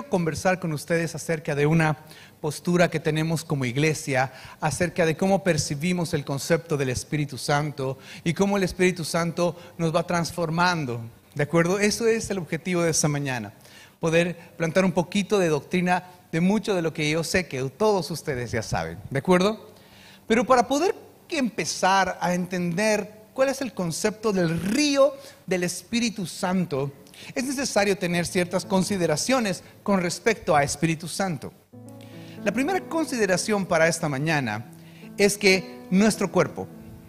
conversar con ustedes acerca de una postura que tenemos como iglesia, acerca de cómo percibimos el concepto del Espíritu Santo y cómo el Espíritu Santo nos va transformando. ¿De acuerdo? Eso es el objetivo de esta mañana. Poder plantar un poquito de doctrina de mucho de lo que yo sé que todos ustedes ya saben. ¿De acuerdo? Pero para poder empezar a entender cuál es el concepto del río del Espíritu Santo, es necesario tener ciertas consideraciones con respecto a Espíritu Santo. La primera consideración para esta mañana es que nuestro cuerpo,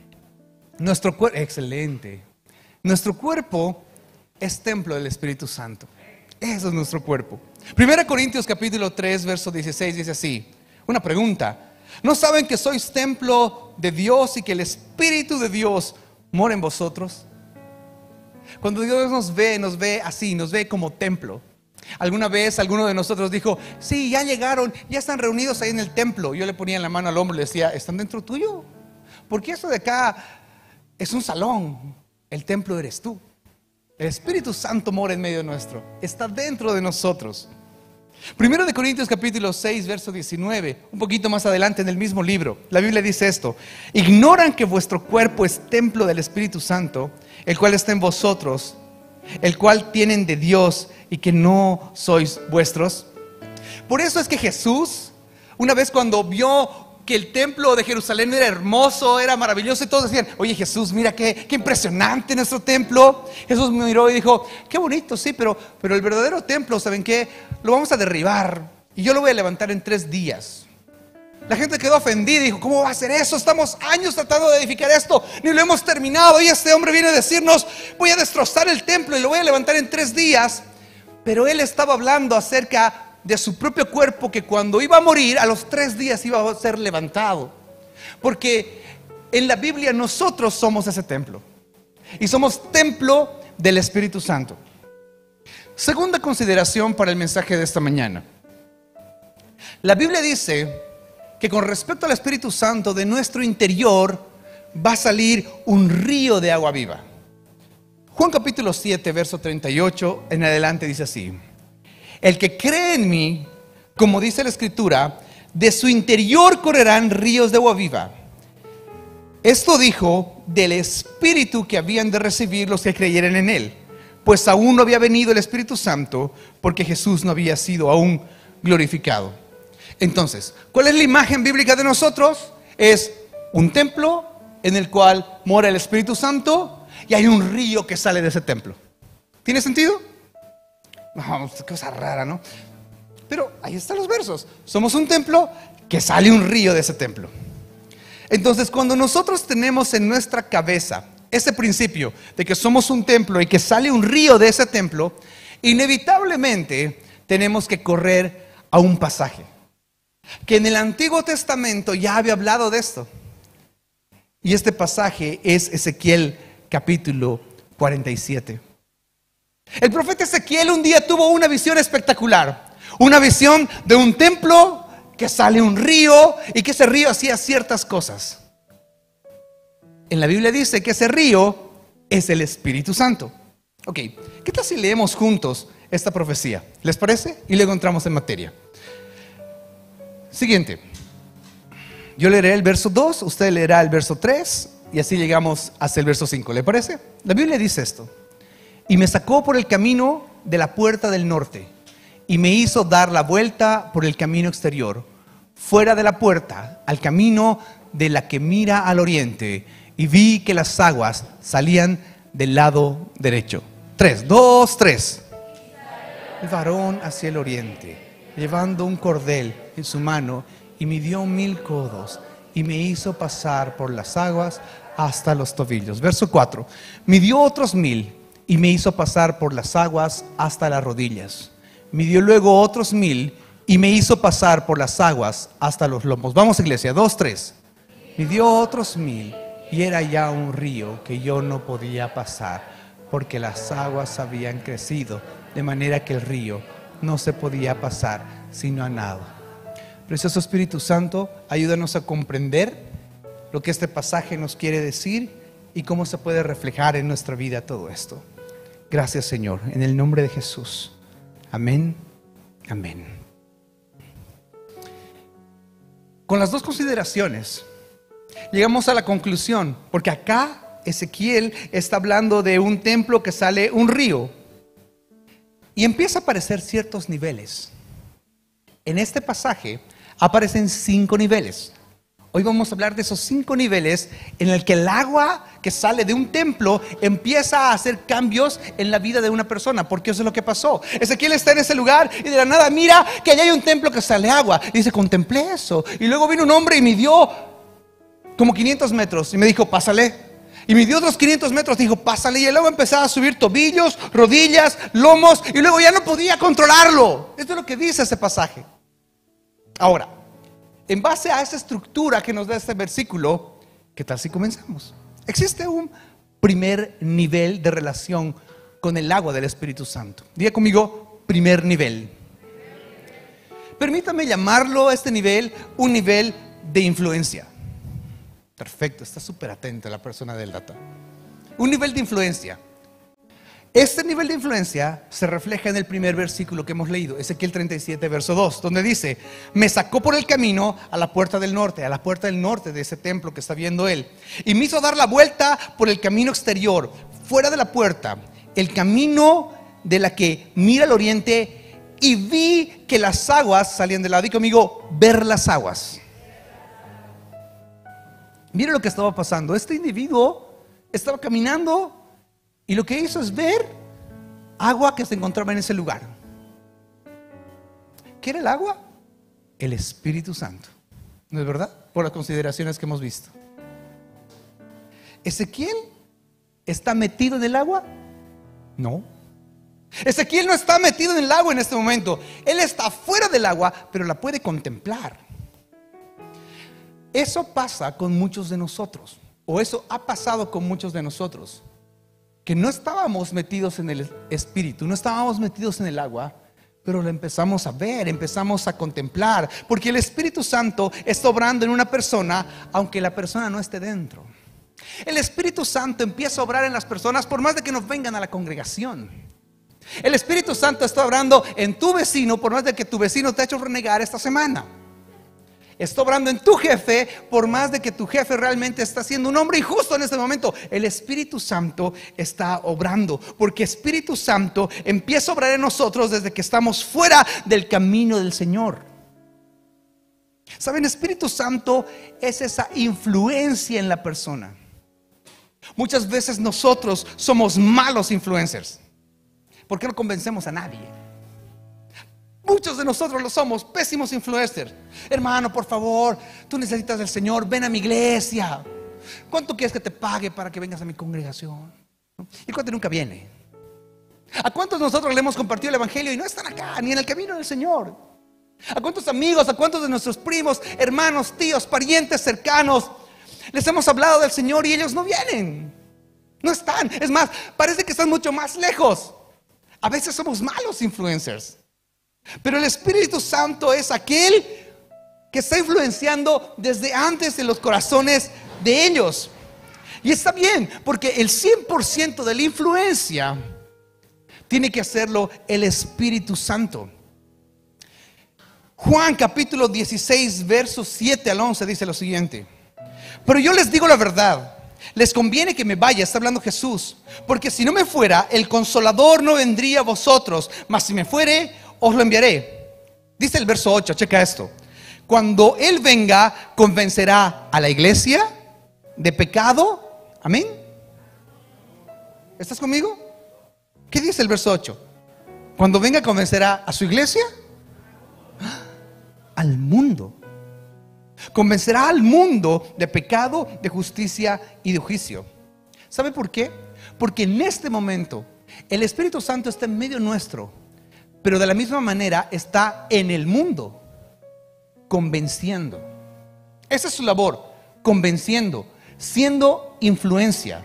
excelente, nuestro cuerpo es templo del Espíritu Santo. Eso es nuestro cuerpo. 1 Corintios capítulo 3, verso 16 dice así, una pregunta: ¿no saben que sois templo de Dios y que el Espíritu de Dios mora en vosotros? Cuando Dios nos ve así, nos ve como templo. Alguna vez alguno de nosotros dijo, sí, ya llegaron, ya están reunidos ahí en el templo. Yo le ponía la mano al hombro y le decía, ¿están dentro tuyo? Porque eso de acá es un salón, el templo eres tú. El Espíritu Santo mora en medio nuestro, está dentro de nosotros. 1 Corintios capítulo 6, verso 19, un poquito más adelante en el mismo libro, la Biblia dice esto: ignoran que vuestro cuerpo es templo del Espíritu Santo, el cual está en vosotros, el cual tienen de Dios y que no sois vuestros. Por eso es que Jesús, una vez cuando vio que el templo de Jerusalén era hermoso, era maravilloso, y todos decían, oye Jesús, mira qué impresionante nuestro templo. Jesús me miró y dijo, qué bonito, sí, pero el verdadero templo, ¿saben qué? Lo vamos a derribar y yo lo voy a levantar en 3 días. La gente quedó ofendida y dijo, ¿cómo va a ser eso? Estamos años tratando de edificar esto, ni lo hemos terminado, y este hombre viene a decirnos, voy a destrozar el templo y lo voy a levantar en 3 días. Pero él estaba hablando acerca de su propio cuerpo, que cuando iba a morir, a los 3 días iba a ser levantado. Porque en la Biblia nosotros somos ese templo, y somos templo del Espíritu Santo. Segunda consideración para el mensaje de esta mañana. La Biblia dice que con respecto al Espíritu Santo, de nuestro interior va a salir un río de agua viva. Juan capítulo 7, verso 38 en adelante dice así: el que cree en mí, como dice la Escritura, de su interior correrán ríos de agua viva. Esto dijo del Espíritu que habían de recibir los que creyeran en él, pues aún no había venido el Espíritu Santo, porque Jesús no había sido aún glorificado. Entonces, ¿cuál es la imagen bíblica de nosotros? Es un templo en el cual mora el Espíritu Santo, y hay un río que sale de ese templo. ¿Tiene sentido? No, cosa rara, ¿no? Pero ahí están los versos. Somos un templo que sale un río de ese templo. Entonces, cuando nosotros tenemos en nuestra cabeza ese principio de que somos un templo y que sale un río de ese templo, inevitablemente tenemos que correr a un pasaje que en el Antiguo Testamento ya había hablado de esto. Y este pasaje es Ezequiel capítulo 47. El profeta Ezequiel un día tuvo una visión espectacular, una visión de un templo que sale un río y que ese río hacía ciertas cosas. En la Biblia dice que ese río es el Espíritu Santo. Ok, ¿qué tal si leemos juntos esta profecía? ¿Les parece? Y luego entramos en materia. Siguiente. Yo leeré el verso 2, usted leerá el verso 3 y así llegamos hasta el verso 5. ¿Le parece? La Biblia dice esto: y me sacó por el camino de la puerta del norte y me hizo dar la vuelta por el camino exterior, fuera de la puerta, al camino de la que mira al oriente, y vi que las aguas salían del lado derecho. 3, 2, 3. El varón hacia el oriente, llevando un cordel en su mano, y midió 1000 codos, y me hizo pasar por las aguas hasta los tobillos. Verso 4. Midió otros 1000, y me hizo pasar por las aguas hasta las rodillas. Midió luego otros 1000, y me hizo pasar por las aguas hasta los lomos. Vamos, iglesia, 2, 3. Midió otros 1000, y era ya un río que yo no podía pasar, porque las aguas habían crecido, de manera que el río no se podía pasar sino a nado. Precioso Espíritu Santo, ayúdanos a comprender lo que este pasaje nos quiere decir y cómo se puede reflejar en nuestra vida todo esto. Gracias, Señor, en el nombre de Jesús. Amén Amén. Con las dos consideraciones llegamos a la conclusión, porque acá Ezequiel está hablando de un templo que sale un río y empieza a aparecer ciertos niveles. En este pasaje aparecen 5 niveles. Hoy vamos a hablar de esos 5 niveles en el que el agua que sale de un templo empieza a hacer cambios en la vida de una persona, porque eso es lo que pasó. Ezequiel está en ese lugar y de la nada mira que allá hay un templo que sale agua. Y dice, contemplé eso. Y luego vino un hombre y midió como 500 metros y me dijo, pásale. Y midió otros 500 metros, dijo, pásale. Y el agua empezaba a subir tobillos, rodillas, lomos, y luego ya no podía controlarlo. Esto es lo que dice ese pasaje. Ahora, en base a esa estructura que nos da este versículo, ¿qué tal si comenzamos? Existe un primer nivel de relación con el agua del Espíritu Santo. Diga conmigo, primer nivel. Permítame llamarlo este nivel un nivel de influencia. Perfecto, está súper atenta la persona del data. Un nivel de influencia. Este nivel de influencia se refleja en el primer versículo que hemos leído, Ezequiel 37, verso 2, donde dice, me sacó por el camino a la puerta del norte, de ese templo que está viendo él, y me hizo dar la vuelta por el camino exterior, fuera de la puerta, el camino de la que mira al oriente, y vi que las aguas salían del lado. Y conmigo, ver las aguas. Mire lo que estaba pasando. Este individuo estaba caminando y lo que hizo es ver agua que se encontraba en ese lugar. ¿Qué era el agua? El Espíritu Santo. ¿No es verdad? Por las consideraciones que hemos visto. ¿Ezequiel está metido en el agua? No. Ezequiel no está metido en el agua en este momento. Él está fuera del agua, pero la puede contemplar. Eso pasa con muchos de nosotros, o eso ha pasado con muchos de nosotros, que no estábamos metidos en el Espíritu, no estábamos metidos en el agua, pero lo empezamos a ver, empezamos a contemplar, porque el Espíritu Santo está obrando en una persona, aunque la persona no esté dentro. El Espíritu Santo empieza a obrar en las personas por más de que no vengan a la congregación. El Espíritu Santo está obrando en tu vecino por más de que tu vecino te ha hecho renegar esta semana. Está obrando en tu jefe por más de que tu jefe realmente está siendo un hombre injusto en este momento. El Espíritu Santo está obrando, porque Espíritu Santo empieza a obrar en nosotros desde que estamos fuera del camino del Señor. ¿Saben? Espíritu Santo es esa influencia en la persona. Muchas veces nosotros somos malos influencers. ¿Por qué no convencemos a nadie? Muchos de nosotros lo somos, pésimos influencers. Hermano, por favor, tú necesitas del Señor, ven a mi iglesia. ¿Cuánto quieres que te pague para que vengas a mi congregación? ¿Y cuánto nunca viene? ¿A cuántos de nosotros le hemos compartido el evangelio y no están acá, ni en el camino del Señor? ¿A cuántos amigos, a cuántos de nuestros primos, hermanos, tíos, parientes cercanos les hemos hablado del Señor y ellos no vienen? No están, es más, parece que están mucho más lejos. A veces somos malos influencers. Pero el Espíritu Santo es aquel que está influenciando desde antes en los corazones de ellos. Y está bien, porque el 100% de la influencia tiene que hacerlo el Espíritu Santo. Juan capítulo 16 versos 7 al 11 dice lo siguiente: pero yo les digo la verdad, les conviene que me vaya, está hablando Jesús, porque si no me fuera, el Consolador no vendría a vosotros, mas si me fuere, os lo enviaré. Dice el verso 8, checa esto: cuando Él venga, convencerá a la iglesia de pecado. Amén. ¿Estás conmigo? ¿Qué dice el verso 8? Cuando venga, convencerá a su iglesia, al mundo. Convencerá al mundo de pecado, de justicia y de juicio. ¿Sabe por qué? Porque en este momento el Espíritu Santo está en medio nuestro, pero de la misma manera está en el mundo, convenciendo. Esa es su labor, convenciendo, siendo influencia.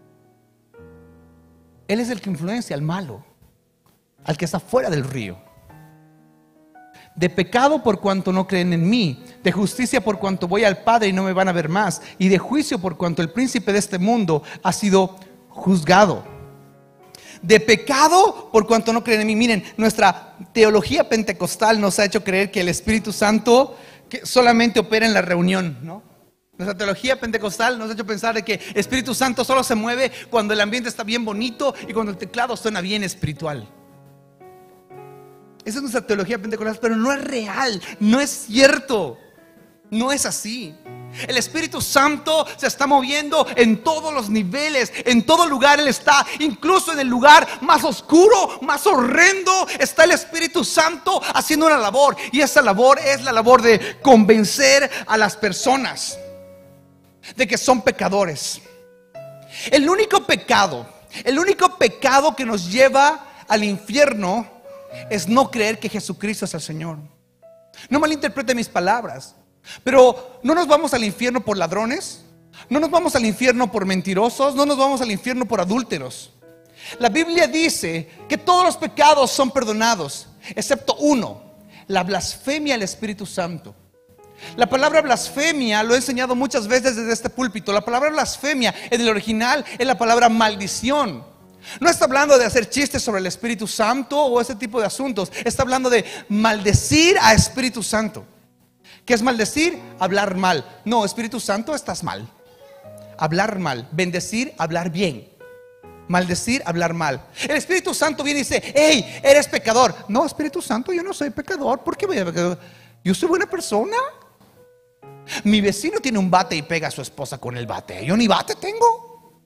Él es el que influencia al malo, al que está fuera del río. De pecado por cuanto no creen en mí, de justicia por cuanto voy al Padre y no me van a ver más, y de juicio por cuanto el príncipe de este mundo ha sido juzgado. de pecado por cuanto no creen en mí. Miren, nuestra teología pentecostal nos ha hecho creer que el Espíritu Santo que solamente opera en la reunión, ¿no? Nuestra teología pentecostal nos ha hecho pensar de que el Espíritu Santo solo se mueve cuando el ambiente está bien bonito y cuando el teclado suena bien espiritual. Esa es nuestra teología pentecostal, pero no es real, no es cierto, no es así. El Espíritu Santo se está moviendo en todos los niveles, en todo lugar Él está, incluso en el lugar más oscuro, más horrendo, está el Espíritu Santo haciendo una labor. Y esa labor es la labor de convencer a las personas de que son pecadores. El único pecado que nos lleva al infierno es no creer que Jesucristo es el Señor. No malinterprete mis palabras, pero no nos vamos al infierno por ladrones, no nos vamos al infierno por mentirosos, no nos vamos al infierno por adúlteros. La Biblia dice que todos los pecados son perdonados, excepto uno: la blasfemia al Espíritu Santo. La palabra blasfemia lo he enseñado muchas veces desde este púlpito. La palabra blasfemia en el original es la palabra maldición. No está hablando de hacer chistes sobre el Espíritu Santo o ese tipo de asuntos. Está hablando de maldecir a Espíritu Santo. ¿Qué es maldecir? Hablar mal. No, Espíritu Santo, estás mal. Hablar mal. Bendecir, hablar bien. Maldecir, hablar mal. El Espíritu Santo viene y dice: hey, eres pecador. No, Espíritu Santo, yo no soy pecador. ¿Por qué voy a pecador? Yo soy buena persona. Mi vecino tiene un bate y pega a su esposa con el bate. Yo ni bate tengo.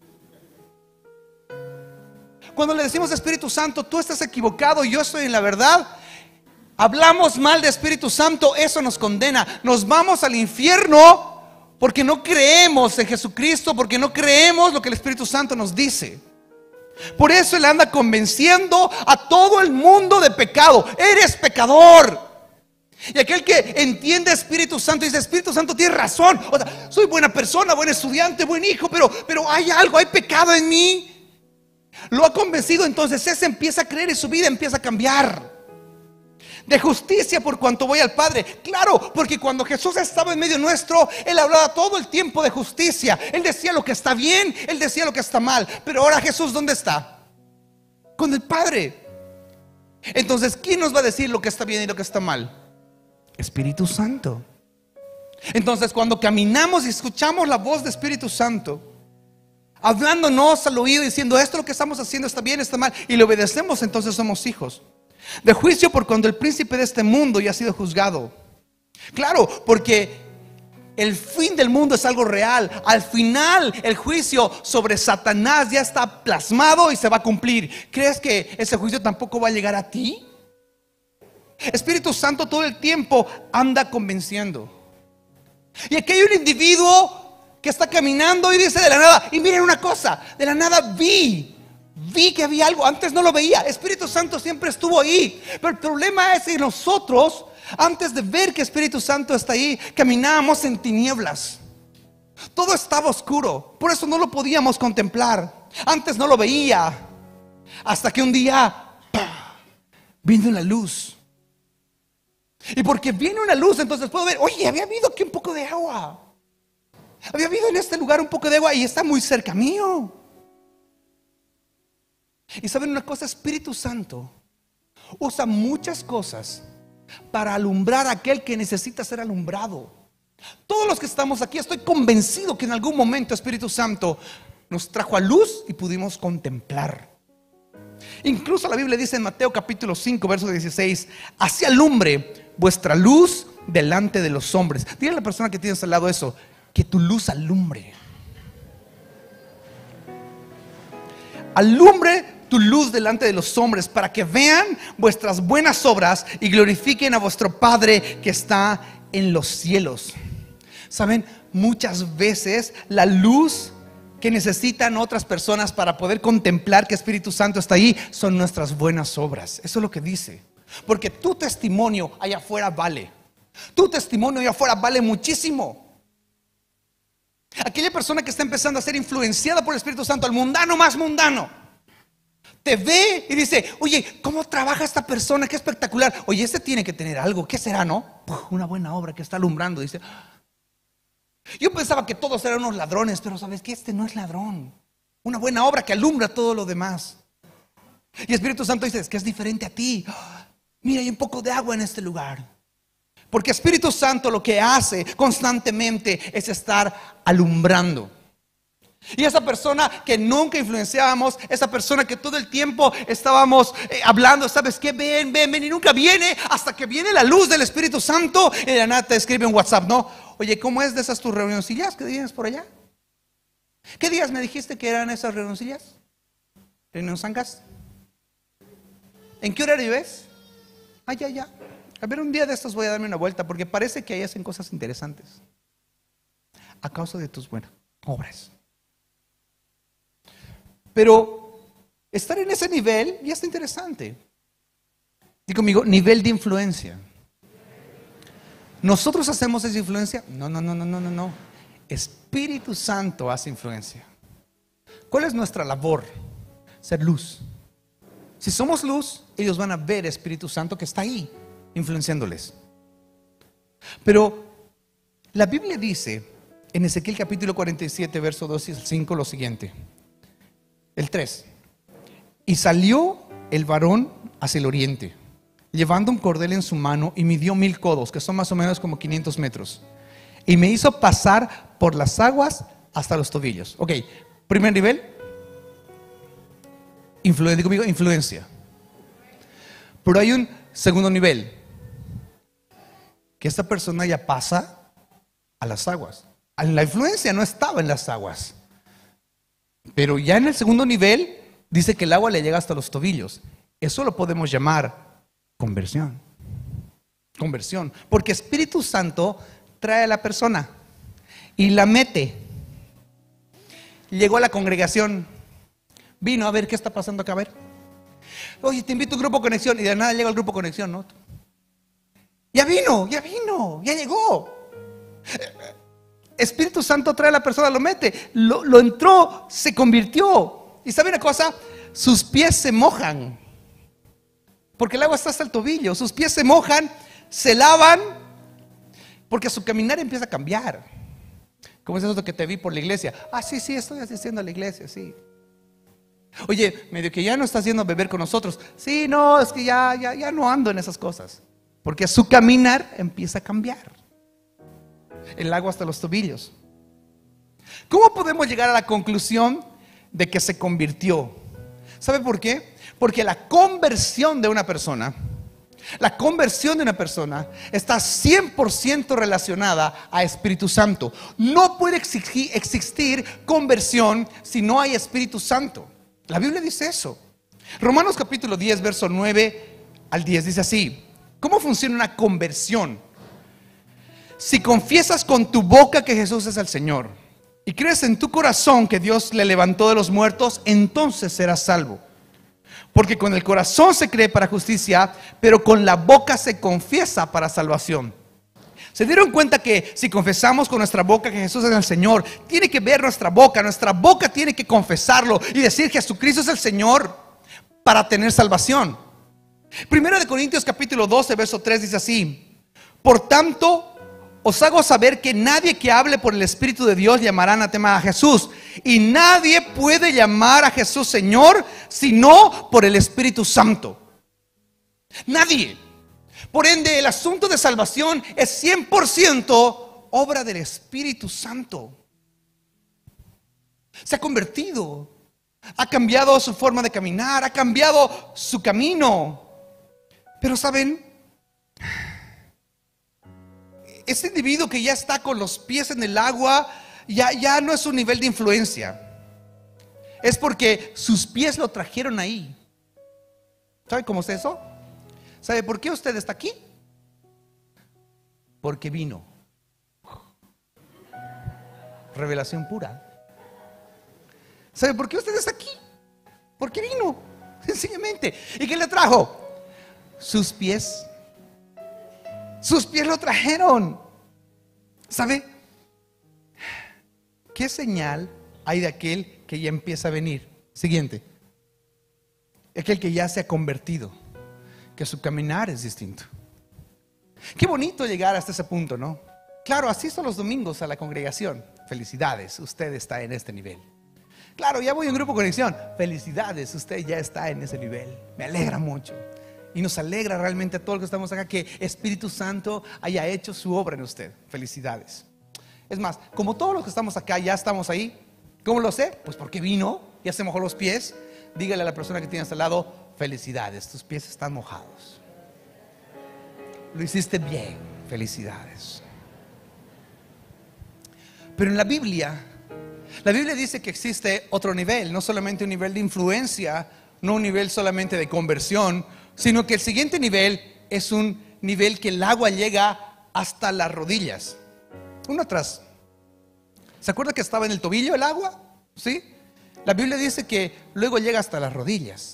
Cuando le decimos Espíritu Santo, tú estás equivocado, yo estoy en la verdad, hablamos mal de Espíritu Santo, eso nos condena. Nos vamos al infierno porque no creemos en Jesucristo, porque no creemos lo que el Espíritu Santo nos dice. Por eso Él anda convenciendo a todo el mundo de pecado. Eres pecador. Y aquel que entiende Espíritu Santo dice: Espíritu Santo, tienes razón. O sea, soy buena persona, buen estudiante, buen hijo, pero hay algo, hay pecado en mí. Lo ha convencido, entonces ese empieza a creer y su vida empieza a cambiar. De justicia por cuanto voy al Padre. Claro, porque cuando Jesús estaba en medio nuestro, Él hablaba todo el tiempo de justicia. Él decía lo que está bien, Él decía lo que está mal. Pero ahora Jesús, ¿dónde está? Con el Padre. Entonces, ¿quién nos va a decir lo que está bien y lo que está mal? Espíritu Santo. Entonces, cuando caminamos y escuchamos la voz de Espíritu Santo hablándonos al oído, diciendo: esto lo que estamos haciendo está bien, está mal, y le obedecemos, entonces somos hijos. De juicio por cuando el príncipe de este mundo ya ha sido juzgado. Claro, porque el fin del mundo es algo real. Al final el juicio sobre Satanás ya está plasmado y se va a cumplir. ¿Crees que ese juicio tampoco va a llegar a ti? Espíritu Santo todo el tiempo anda convenciendo. Y aquí hay un individuo que está caminando y dice de la nada: y miren una cosa, de la nada vi que había algo, antes no lo veía. Espíritu Santo siempre estuvo ahí, pero el problema es que nosotros, antes de ver que Espíritu Santo está ahí, caminábamos en tinieblas. Todo estaba oscuro, por eso no lo podíamos contemplar. Antes no lo veía, hasta que un día vino la luz. Y porque viene una luz, entonces puedo ver: oye, había habido aquí un poco de agua. Había habido en este lugar un poco de agua y está muy cerca mío. Y saben una cosa, Espíritu Santo usa muchas cosas para alumbrar a aquel que necesita ser alumbrado. Todos los que estamos aquí, estoy convencido que en algún momento Espíritu Santo nos trajo a luz y pudimos contemplar. Incluso la Biblia dice en Mateo capítulo 5 verso 16: así alumbre vuestra luz delante de los hombres. Dile a la persona que tienes al lado eso: que tu luz alumbre. Alumbre tu luz delante de los hombres, para que vean vuestras buenas obras y glorifiquen a vuestro Padre que está en los cielos. Saben, muchas veces la luz que necesitan otras personas para poder contemplar que Espíritu Santo está ahí son nuestras buenas obras. Eso es lo que dice. Porque tu testimonio allá afuera vale. Tu testimonio allá afuera vale muchísimo. Aquella persona que está empezando a ser influenciada por el Espíritu Santo, al mundano más mundano, te ve y dice: oye, ¿cómo trabaja esta persona? Qué espectacular. Oye, este tiene que tener algo. ¿Qué será, no? Una buena obra que está alumbrando. Dice: yo pensaba que todos eran unos ladrones, pero sabes que este no es ladrón. Una buena obra que alumbra todo lo demás. Y Espíritu Santo dice, es que es diferente a ti. Mira, hay un poco de agua en este lugar. Porque Espíritu Santo lo que hace constantemente es estar alumbrando. Y esa persona que nunca influenciábamos, esa persona que todo el tiempo estábamos hablando, ¿sabes qué? Ven, ven, ven, y nunca viene hasta que viene la luz del Espíritu Santo. Y de la nada te escribe en WhatsApp, ¿no? Oye, ¿cómo es de esas tus reunioncillas que tienes por allá? ¿Qué días me dijiste que eran esas reunioncillas? ¿Reunionciancas? ¿En qué horario es? Ya. A ver, un día de estos voy a darme una vuelta porque parece que ahí hacen cosas interesantes a causa de tus buenas obras. Pero estar en ese nivel ya está interesante. Diga conmigo, nivel de influencia. ¿Nosotros hacemos esa influencia? No. Espíritu Santo hace influencia. ¿Cuál es nuestra labor? Ser luz. Si somos luz, ellos van a ver Espíritu Santo que está ahí, influenciándoles. Pero la Biblia dice en Ezequiel capítulo 47, verso 2 y 5 lo siguiente. El 3. Y salió el varón hacia el oriente, llevando un cordel en su mano, y midió 1000 codos, que son más o menos como 500 metros. Y me hizo pasar por las aguas hasta los tobillos. Ok, primer nivel. Influencia. Pero hay un segundo nivel, que esta persona ya pasa a las aguas. La influencia no estaba en las aguas, pero ya en el segundo nivel dice que el agua le llega hasta los tobillos. Eso lo podemos llamar conversión. Conversión, porque Espíritu Santo trae a la persona y la mete. Llegó a la congregación, vino a ver qué está pasando acá, a ver. Oye, te invito a un grupo conexión, y de nada llega el grupo conexión, ¿no? Ya vino, ya llegó. Espíritu Santo trae a la persona, lo mete, lo entró, se convirtió. Y ¿sabe una cosa? Sus pies se mojan, porque el agua está hasta el tobillo. Sus pies se mojan, se lavan, porque su caminar empieza a cambiar. ¿Cómo es eso que te vi por la iglesia? Sí, estoy asistiendo a la iglesia, sí. Oye, medio que ya no estás yendo a beber con nosotros. Sí, no, es que ya no ando en esas cosas. Porque su caminar empieza a cambiar. El agua hasta los tobillos. ¿Cómo podemos llegar a la conclusión de que se convirtió? ¿Sabe por qué? Porque la conversión de una persona está 100% relacionada a Espíritu Santo. No puede existir conversión si no hay Espíritu Santo. La Biblia dice eso. Romanos capítulo 10, verso 9 al 10 dice así: ¿cómo funciona una conversión? Si confiesas con tu boca que Jesús es el Señor y crees en tu corazón que Dios le levantó de los muertos, entonces serás salvo. Porque con el corazón se cree para justicia, pero con la boca se confiesa para salvación. ¿Se dieron cuenta que si confesamos con nuestra boca que Jesús es el Señor, tiene que ver nuestra boca tiene que confesarlo y decir que Jesucristo es el Señor para tener salvación? Primero de Corintios capítulo 12, verso 3 dice así: por tanto, os hago saber que nadie que hable por el Espíritu de Dios llamará anatema a Jesús. Y nadie puede llamar a Jesús Señor sino por el Espíritu Santo. Nadie. Por ende, el asunto de salvación es 100% obra del Espíritu Santo. Se ha convertido, ha cambiado su forma de caminar, ha cambiado su camino. Pero ¿saben? Este individuo que ya está con los pies en el agua, ya no es un nivel de influencia. Es porque sus pies lo trajeron ahí. ¿Sabe cómo es eso? ¿Sabe por qué usted está aquí? Porque vino. Revelación pura. ¿Sabe por qué usted está aquí? Porque vino, sencillamente. ¿Y qué le trajo? Sus pies. Sus pies lo trajeron. ¿Sabe? ¿Qué señal hay de aquel que ya empieza a venir? Siguiente. Aquel que ya se ha convertido, que su caminar es distinto. Qué bonito llegar hasta ese punto, ¿no? Claro, asisto los domingos a la congregación. Felicidades, usted está en este nivel. Claro, ya voy en Grupo Conexión. Felicidades, usted ya está en ese nivel. Me alegra mucho. Y nos alegra realmente a todos los que estamos acá que Espíritu Santo haya hecho su obra en usted. Felicidades. Es más, como todos los que estamos acá ya estamos ahí, ¿cómo lo sé? Pues porque vino, ya se mojó los pies. Dígale a la persona que tiene al lado: felicidades, tus pies están mojados. Lo hiciste bien, felicidades. Pero en la Biblia dice que existe otro nivel, no solamente un nivel de influencia, no un nivel solamente de conversión, sino que el siguiente nivel es un nivel que el agua llega hasta las rodillas. Uno atrás. ¿Se acuerda que estaba en el tobillo el agua? ¿Sí? La Biblia dice que luego llega hasta las rodillas.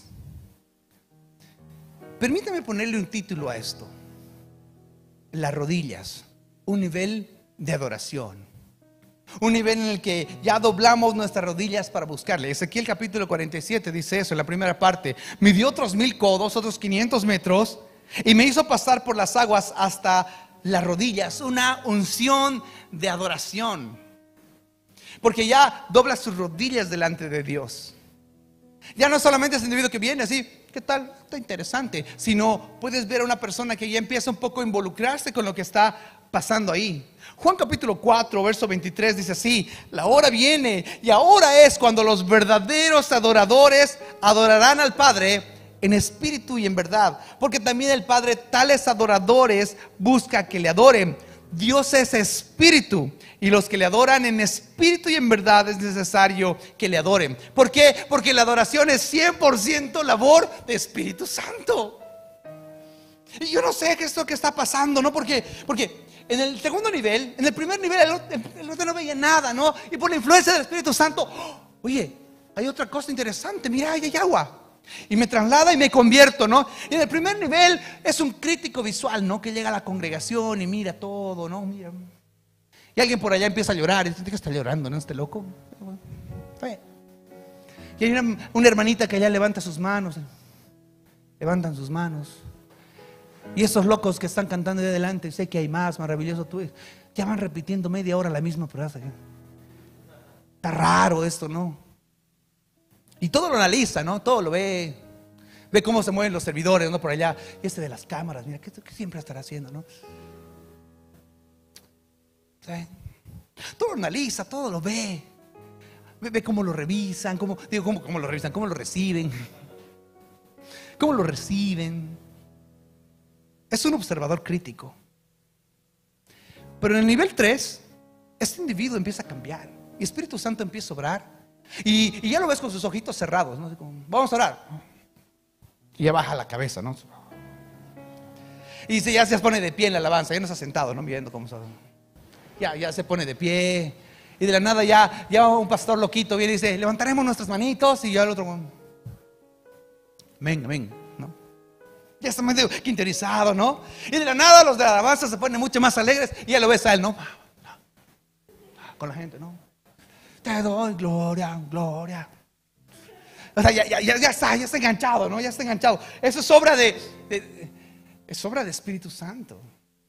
Permítame ponerle un título a esto: las rodillas, un nivel de adoración. Un nivel en el que ya doblamos nuestras rodillas para buscarle. Ezequiel capítulo 47 dice eso en la primera parte: midió otros 1000 codos, otros 500 metros, y me hizo pasar por las aguas hasta las rodillas. Una unción de adoración, porque ya dobla sus rodillas delante de Dios. Ya no solamente es el individuo que viene así, ¿qué tal? Está interesante. Sino puedes ver a una persona que ya empieza un poco a involucrarse con lo que está pasando ahí. Juan capítulo 4 verso 23 dice así: la hora viene y ahora es cuando los verdaderos adoradores adorarán al Padre en espíritu y en verdad, porque también el Padre tales adoradores busca que le adoren. Dios es espíritu, y los que le adoran en espíritu y en verdad es necesario que le adoren. ¿Por qué? Porque la adoración es 100% labor de Espíritu Santo. Y yo no sé qué es lo que está pasando, ¿no? Porque en el segundo nivel, en el primer nivel, el otro no veía nada, ¿no? Y por la influencia del Espíritu Santo, oye, hay otra cosa interesante, mira, ahí hay agua. Y me traslada y me convierto, ¿no? Y en el primer nivel es un crítico visual, ¿no? Que llega a la congregación y mira todo, ¿no? Mira. Y alguien por allá empieza a llorar. Y dice: ¿qué está llorando, no? ¿Este loco? Y hay una hermanita que allá levanta sus manos. Levantan sus manos. Y esos locos que están cantando de adelante: sé que hay más, maravilloso tú eres. Ya van repitiendo media hora la misma frase. Está raro esto, ¿no? Y todo lo analiza, ¿no? Todo lo ve. Ve cómo se mueven los servidores, ¿no? Por allá. Y este de las cámaras, mira, ¿qué siempre estará haciendo, no? ¿Sí? Todo lo analiza, todo lo ve. Ve cómo lo revisan, cómo lo revisan, cómo lo reciben. ¿Cómo lo reciben? Es un observador crítico. Pero en el nivel 3, este individuo empieza a cambiar. Y Espíritu Santo empieza a obrar. Y ya lo ves con sus ojitos cerrados, ¿no? Como, vamos a orar. Y ya baja la cabeza, ¿no? Y ya se pone de pie en la alabanza. Ya no está sentado, ¿no? Viendo cómo está. Ya se pone de pie. Y de la nada ya un pastor loquito viene y dice: levantaremos nuestras manitos. Y ya el otro: amén, ¿no? Ya está medio quinterizado, ¿no? Y de la nada los de la alabanza se ponen mucho más alegres. Y ya lo ves a él, ¿no? Con la gente, ¿no? Te doy gloria, gloria. O sea, ya está enganchado, ¿no? Ya está enganchado. Eso es obra es obra de Espíritu Santo.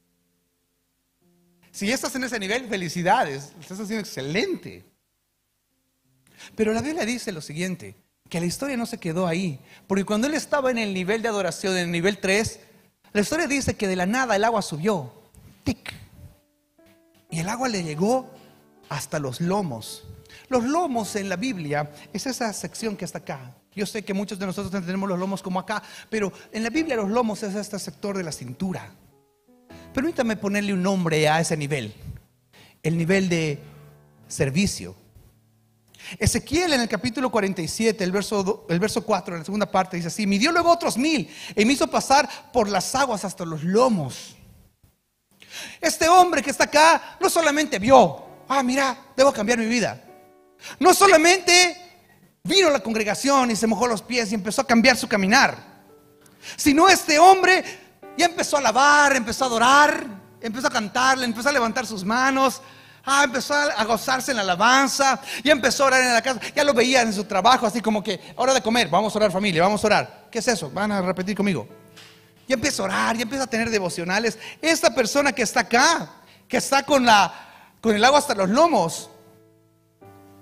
Si ya estás en ese nivel, felicidades, estás haciendo excelente. Pero la Biblia dice lo siguiente: que la historia no se quedó ahí. Porque cuando él estaba en el nivel de adoración, en el nivel 3, la historia dice que de la nada el agua subió. ¡Tic! Y el agua le llegó hasta los lomos. Los lomos en la Biblia es esa sección que está acá. Yo sé que muchos de nosotros tenemos los lomos como acá, pero en la Biblia los lomos es este sector de la cintura. Permítame ponerle un nombre a ese nivel: el nivel de servicio. Ezequiel en el capítulo 47, el verso 4, en la segunda parte, dice así: midió luego otros 1000 y me hizo pasar por las aguas hasta los lomos. Este hombre que está acá no solamente vio: mira, debo cambiar mi vida. No solamente vino a la congregación y se mojó los pies y empezó a cambiar su caminar, sino este hombre ya empezó a alabar, empezó a adorar, empezó a cantarle, empezó a levantar sus manos, empezó a gozarse en la alabanza, ya empezó a orar en la casa. Ya lo veía en su trabajo, así como que: hora de comer, vamos a orar, familia, vamos a orar. ¿Qué es eso? Van a repetir conmigo. Ya empieza a orar, ya empieza a tener devocionales. Esta persona que está acá, que está con el agua hasta los lomos,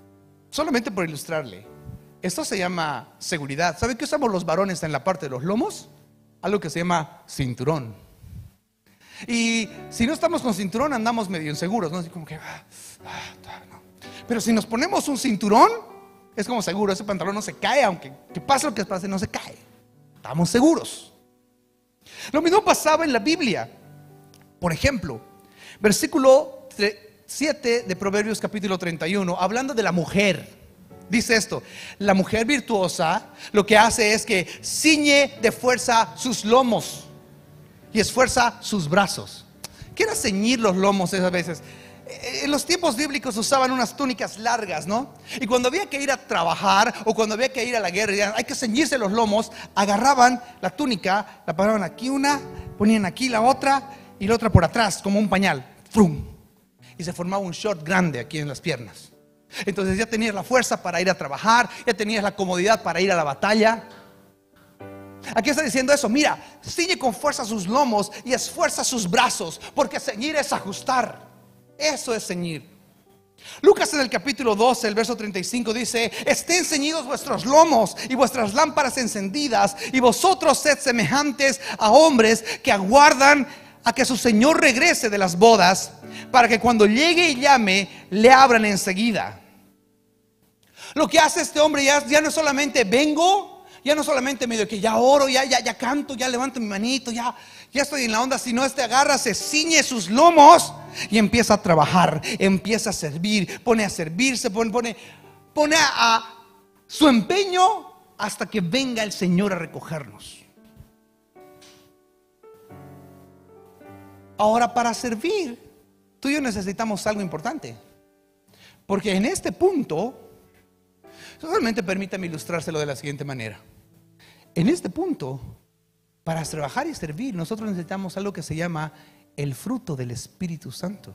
Solamente por ilustrarle, esto se llama seguridad. ¿Sabe qué usamos los varones en la parte de los lomos? Algo que se llama cinturón. Y si no estamos con cinturón andamos medio inseguros, ¿no? Así como que no. Pero si nos ponemos un cinturón, es como seguro, ese pantalón no se cae, aunque que pase lo que pase, no se cae. Estamos seguros. Lo mismo pasaba en la Biblia. Por ejemplo, versículo 7 de Proverbios capítulo 31, hablando de la mujer. Dice esto: la mujer virtuosa lo que hace es que ciñe de fuerza sus lomos y esfuerza sus brazos. ¿Qué era ceñir los lomos esas veces? En los tiempos bíblicos usaban unas túnicas largas, ¿no? Y cuando había que ir a trabajar o cuando había que ir a la guerra, hay que ceñirse los lomos, agarraban la túnica, la paraban aquí una, ponían aquí la otra y la otra por atrás, como un pañal. ¡Frum! Y se formaba un short grande aquí en las piernas. Entonces ya tenías la fuerza para ir a trabajar, ya tenías la comodidad para ir a la batalla. Aquí está diciendo eso: mira, ciñe con fuerza sus lomos y esfuerza sus brazos, porque ceñir es ajustar. Eso es ceñir. Lucas en el capítulo 12, el verso 35 dice: estén ceñidos vuestros lomos y vuestras lámparas encendidas, y vosotros sed semejantes a hombres que aguardan a que su Señor regrese de las bodas, para que cuando llegue y llame, le abran enseguida. Lo que hace este hombre ya no es solamente vengo, ya no solamente medio que ya oro, ya canto, ya levanto mi manito, ya estoy en la onda, sino agarra, se ciñe sus lomos y empieza a trabajar, empieza a servir, pone a servirse, pone a su empeño hasta que venga el Señor a recogernos. Ahora, para servir, tú y yo necesitamos algo importante, porque en este punto, solamente permítame ilustrárselo de la siguiente manera. En este punto, para trabajar y servir, nosotros necesitamos algo que se llama el fruto del Espíritu Santo.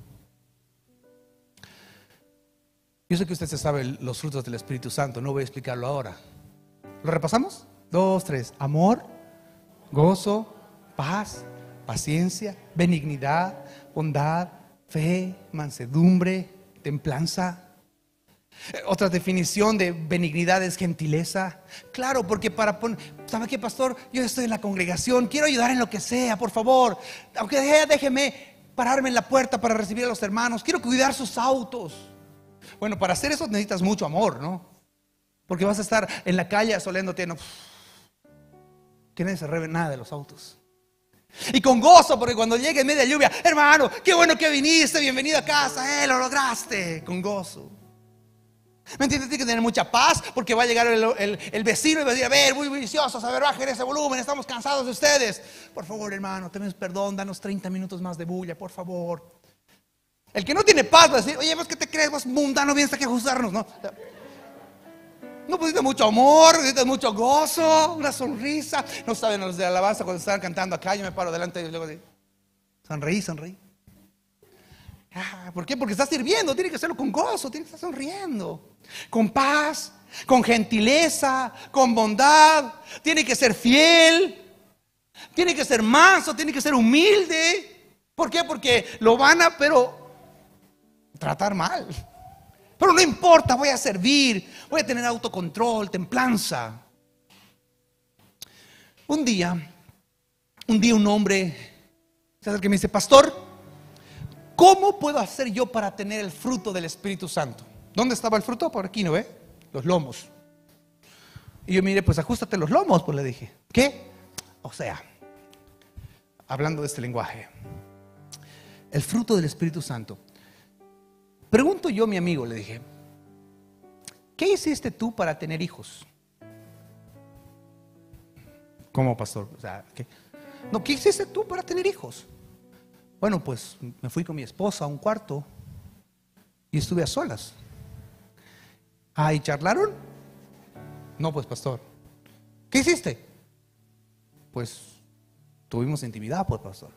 Yo sé que usted se sabe los frutos del Espíritu Santo, no voy a explicarlo ahora. ¿Lo repasamos? 2, 3. Amor, gozo, paz, paciencia, benignidad, bondad, fe, mansedumbre, templanza. Otra definición de benignidad es gentileza. Claro, porque ¿sabe qué, pastor? Yo estoy en la congregación, quiero ayudar en lo que sea, por favor. Aunque déjeme pararme en la puerta para recibir a los hermanos. Quiero cuidar sus autos. Bueno, para hacer eso necesitas mucho amor, ¿no? Porque vas a estar en la calle asoleándote, no, que nadie se reve nada de los autos. Y con gozo, porque cuando llegue en media lluvia, hermano, qué bueno que viniste, bienvenido a casa, lo lograste, con gozo. ¿Me entiendes? Tienes que tener mucha paz, porque va a llegar el vecino y va a decir: a ver, muy viciosos, a ver, bajen ese volumen, estamos cansados de ustedes. Por favor, hermano, tenemos perdón, danos 30 minutos más de bulla, por favor. El que no tiene paz va a decir: oye, ¿vos qué te crees? Vos mundano, vienes aquí a juzgarnos, ¿no? No pusiste mucho amor, necesitas mucho gozo, una sonrisa. No saben los de alabanza cuando estaban cantando acá, yo me paro delante y luego digo: sonreí. ¿Por qué? Porque estás sirviendo, tiene que hacerlo con gozo, tiene que estar sonriendo, con paz, con gentileza, con bondad. Tiene que ser fiel, tiene que ser manso, tiene que ser humilde. ¿Por qué? Porque lo van a tratar mal. Pero no importa, voy a servir, voy a tener autocontrol, templanza. Un día un hombre se acerca y me dice: pastor, ¿cómo puedo hacer yo para tener el fruto del Espíritu Santo? ¿Dónde estaba el fruto? Por aquí, ¿no ve? Los lomos. Y yo mire, pues ajustate los lomos, pues le dije. ¿Qué? O sea, hablando de este lenguaje, el fruto del Espíritu Santo. Pregunto yo, mi amigo, le dije: ¿qué hiciste tú para tener hijos? ¿Cómo, pastor? O sea, ¿qué hiciste tú para tener hijos? Bueno, pues me fui con mi esposa a un cuarto y estuve a solas. ¿Y charlaron? No, pues, pastor. ¿Qué hiciste? Pues tuvimos intimidad, pues, pastor.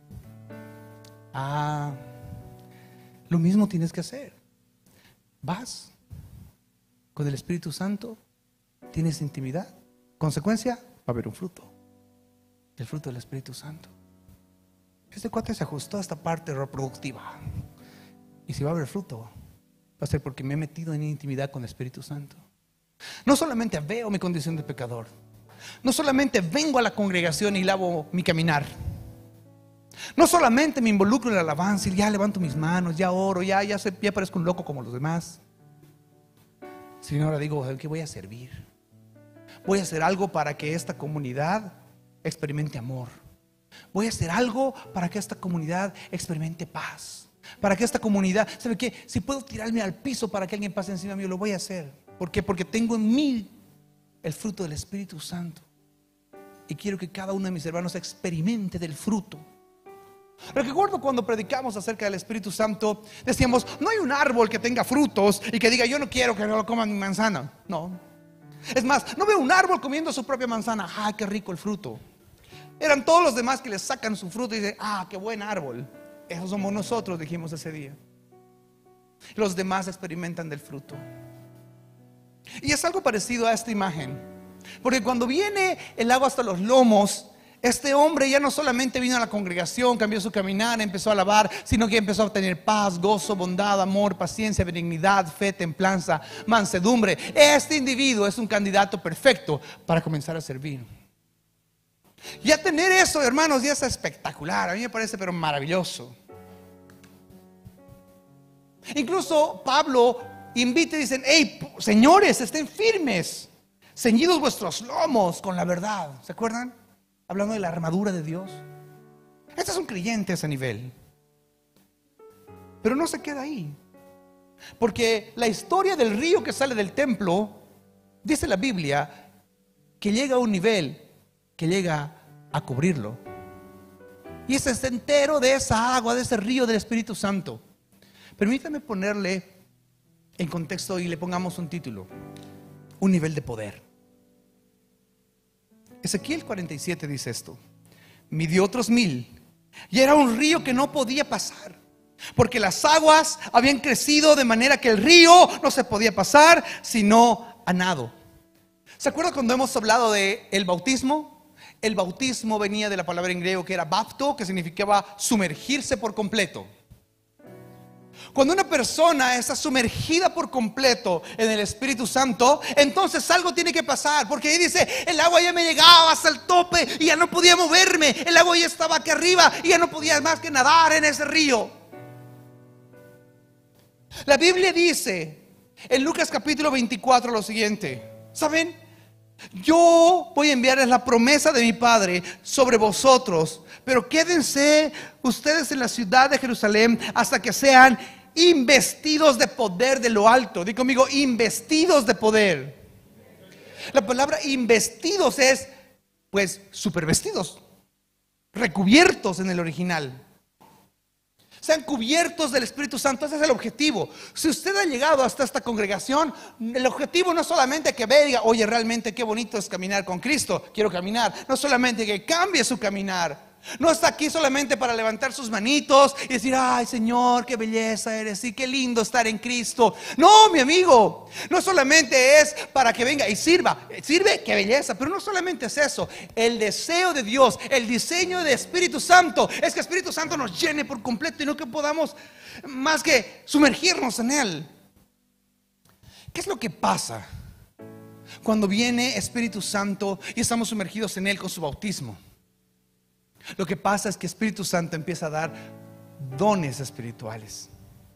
Lo mismo tienes que hacer. Vas con el Espíritu Santo, tienes intimidad. Consecuencia, va a haber un fruto. El fruto del Espíritu Santo. Este cuate se ajustó a esta parte reproductiva. Y si va a haber fruto, va a ser porque me he metido en intimidad con el Espíritu Santo. No solamente veo mi condición de pecador, no solamente vengo a la congregación y lavo mi caminar, no solamente me involucro en la alabanza y ya levanto mis manos, ya oro, ya parezco un loco como los demás, sino ahora digo, ¿qué voy a servir? Voy a hacer algo para que esta comunidad experimente amor. Voy a hacer algo para que esta comunidad experimente paz. Para que esta comunidad, ¿sabe qué? Si puedo tirarme al piso para que alguien pase encima mío, lo voy a hacer. ¿Por qué? Porque tengo en mí el fruto del Espíritu Santo. Y quiero que cada uno de mis hermanos experimente del fruto. Recuerdo cuando predicamos acerca del Espíritu Santo, decíamos, no hay un árbol que tenga frutos y que diga, yo no quiero que no lo coman mi manzana. No. Es más, no veo un árbol comiendo su propia manzana. ¡Ah, qué rico el fruto! Eran todos los demás que le sacan su fruto y dicen, ¡ah, qué buen árbol! Esos somos nosotros, dijimos ese día. Los demás experimentan del fruto. Y es algo parecido a esta imagen, porque cuando viene el agua hasta los lomos, este hombre ya no solamente vino a la congregación, cambió su caminar, empezó a alabar, sino que empezó a tener paz, gozo, bondad, amor, paciencia, benignidad, fe, templanza, mansedumbre. Este individuo es un candidato perfecto para comenzar a servir. Ya tener eso, hermanos, ya es espectacular. A mí me parece pero maravilloso. Incluso Pablo invita y dicen, hey, señores, estén firmes, ceñidos vuestros lomos con la verdad. ¿Se acuerdan? Hablando de la armadura de Dios. Este es un creyente a ese nivel. Pero no se queda ahí, porque la historia del río que sale del templo, dice la Biblia, que llega a un nivel que llega a cubrirlo. Y ese es entero de esa agua, de ese río del Espíritu Santo. Permítame ponerle en contexto y le pongamos un título: un nivel de poder. Ezequiel 47 dice esto: midió otros 1000 y era un río que no podía pasar, porque las aguas habían crecido de manera que el río no se podía pasar sino a nado. ¿Se acuerdan cuando hemos hablado de el bautismo? El bautismo venía de la palabra en griego que era bapto, que significaba sumergirse por completo. Cuando una persona está sumergida por completo en el Espíritu Santo, entonces algo tiene que pasar, porque ahí dice, el agua ya me llegaba hasta el tope y ya no podía moverme, el agua ya estaba aquí arriba y ya no podía más que nadar en ese río. La Biblia dice en Lucas capítulo 24 lo siguiente: ¿saben? Yo voy a enviarles la promesa de mi Padre sobre vosotros, pero quédense ustedes en la ciudad de Jerusalén hasta que sean investidos de poder de lo alto. Diga conmigo, investidos de poder. La palabra investidos es, pues, supervestidos, recubiertos en el original. Sean cubiertos del Espíritu Santo. Ese es el objetivo. Si usted ha llegado hasta esta congregación, el objetivo no es solamente que vea y diga, oye, realmente qué bonito es caminar con Cristo, quiero caminar. No solamente que cambie su caminar. No está aquí solamente para levantar sus manitos y decir, ay Señor, qué belleza eres y qué lindo estar en Cristo. No, mi amigo, no solamente es para que venga y sirva. Sirve, qué belleza, pero no solamente es eso. El deseo de Dios, el diseño del Espíritu Santo es que el Espíritu Santo nos llene por completo y no que podamos más que sumergirnos en Él. ¿Qué es lo que pasa cuando viene Espíritu Santo y estamos sumergidos en Él con su bautismo? Lo que pasa es que Espíritu Santo empieza a dar dones espirituales.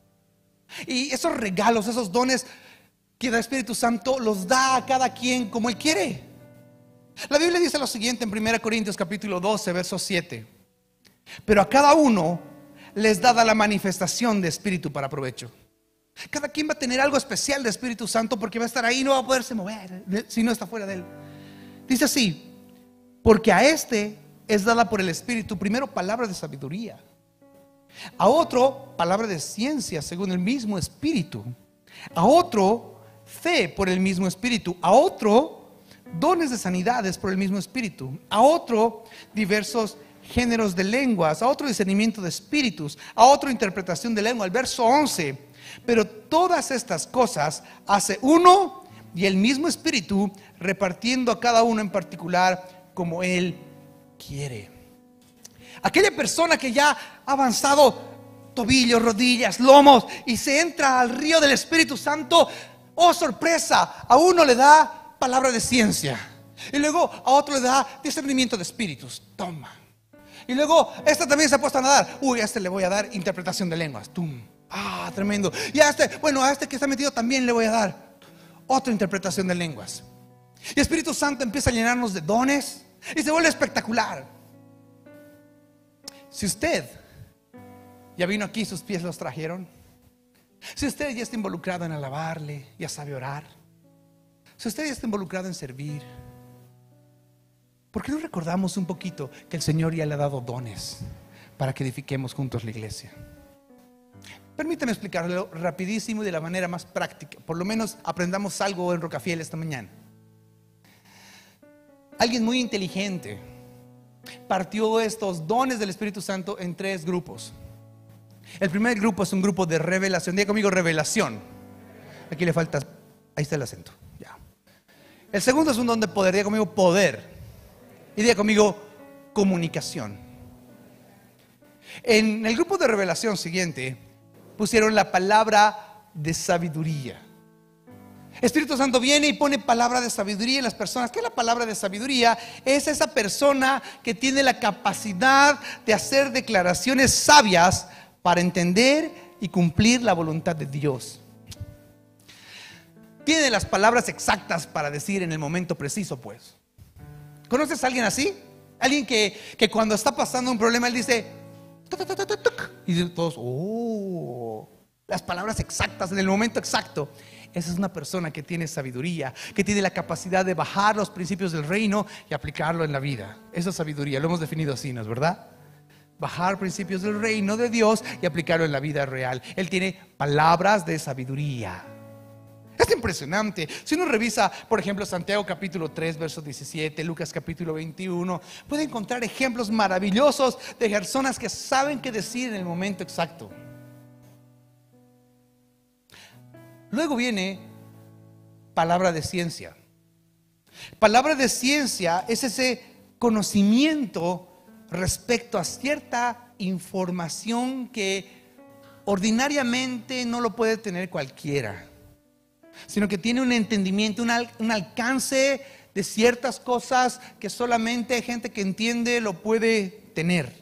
Y esos regalos, esos dones que da Espíritu Santo, los da a cada quien como Él quiere. La Biblia dice lo siguiente en 1 Corintios capítulo 12, verso 7: pero a cada uno les da la manifestación de Espíritu para provecho. Cada quien va a tener algo especial de Espíritu Santo, porque va a estar ahí y no va a poderse mover si no está fuera de Él. Dice así: porque a este es dada por el Espíritu primero palabra de sabiduría, a otro palabra de ciencia según el mismo Espíritu, a otro fe por el mismo Espíritu, a otro dones de sanidades por el mismo Espíritu, a otro diversos géneros de lenguas, a otro discernimiento de espíritus, a otro interpretación de lengua. El verso 11: pero todas estas cosas hace uno y el mismo Espíritu, repartiendo a cada uno en particular como Él quiere. Aquella persona que ya ha avanzado tobillos, rodillas, lomos, y se entra al río del Espíritu Santo. Oh, sorpresa, a uno le da palabra de ciencia, y luego a otro le da discernimiento de espíritus. Toma. Y luego este también se ha puesto a nadar. Uy, a este le voy a dar interpretación de lenguas. Tum. Ah, tremendo. Y a este, bueno, a este que está metido también le voy a dar otra interpretación de lenguas. Y el Espíritu Santo empieza a llenarnos de dones y se vuelve espectacular. Si usted ya vino aquí, sus pies los trajeron. Si usted ya está involucrado en alabarle, ya sabe orar. Si usted ya está involucrado en servir, ¿por qué no recordamos un poquito que el Señor ya le ha dado dones para que edifiquemos juntos la iglesia? Permítame explicarlo rapidísimo y de la manera más práctica. Por lo menos aprendamos algo en Rocafiel esta mañana. Alguien muy inteligente partió estos dones del Espíritu Santo en 3 grupos. El primer grupo es un grupo de revelación. Diga conmigo revelación. Aquí le falta, ahí está el acento. Ya. El segundo es un don de poder. Diga conmigo poder. Y diga conmigo comunicación. En el grupo de revelación siguiente pusieron la palabra de sabiduría. Espíritu Santo viene y pone palabra de sabiduría en las personas. ¿Qué es la palabra de sabiduría? Es esa persona que tiene la capacidad de hacer declaraciones sabias para entender y cumplir la voluntad de Dios. Tiene las palabras exactas para decir en el momento preciso, pues. ¿Conoces a alguien así? Alguien que cuando está pasando un problema, él dice tuc, tuc, tuc, tuc, y todos, oh, las palabras exactas en el momento exacto. Esa es una persona que tiene sabiduría, que tiene la capacidad de bajar los principios del reino y aplicarlo en la vida. Esa es sabiduría, lo hemos definido así, ¿no es verdad? Bajar principios del reino de Dios y aplicarlo en la vida real. Él tiene palabras de sabiduría. Es impresionante. Si uno revisa, por ejemplo, Santiago capítulo 3, verso 17, Lucas capítulo 21, puede encontrar ejemplos maravillosos de personas que saben qué decir en el momento exacto. Luego viene palabra de ciencia. Palabra de ciencia es ese conocimiento respecto a cierta información que ordinariamente no lo puede tener cualquiera, sino que tiene un entendimiento, un alcance de ciertas cosas que solamente gente que entiende lo puede tener.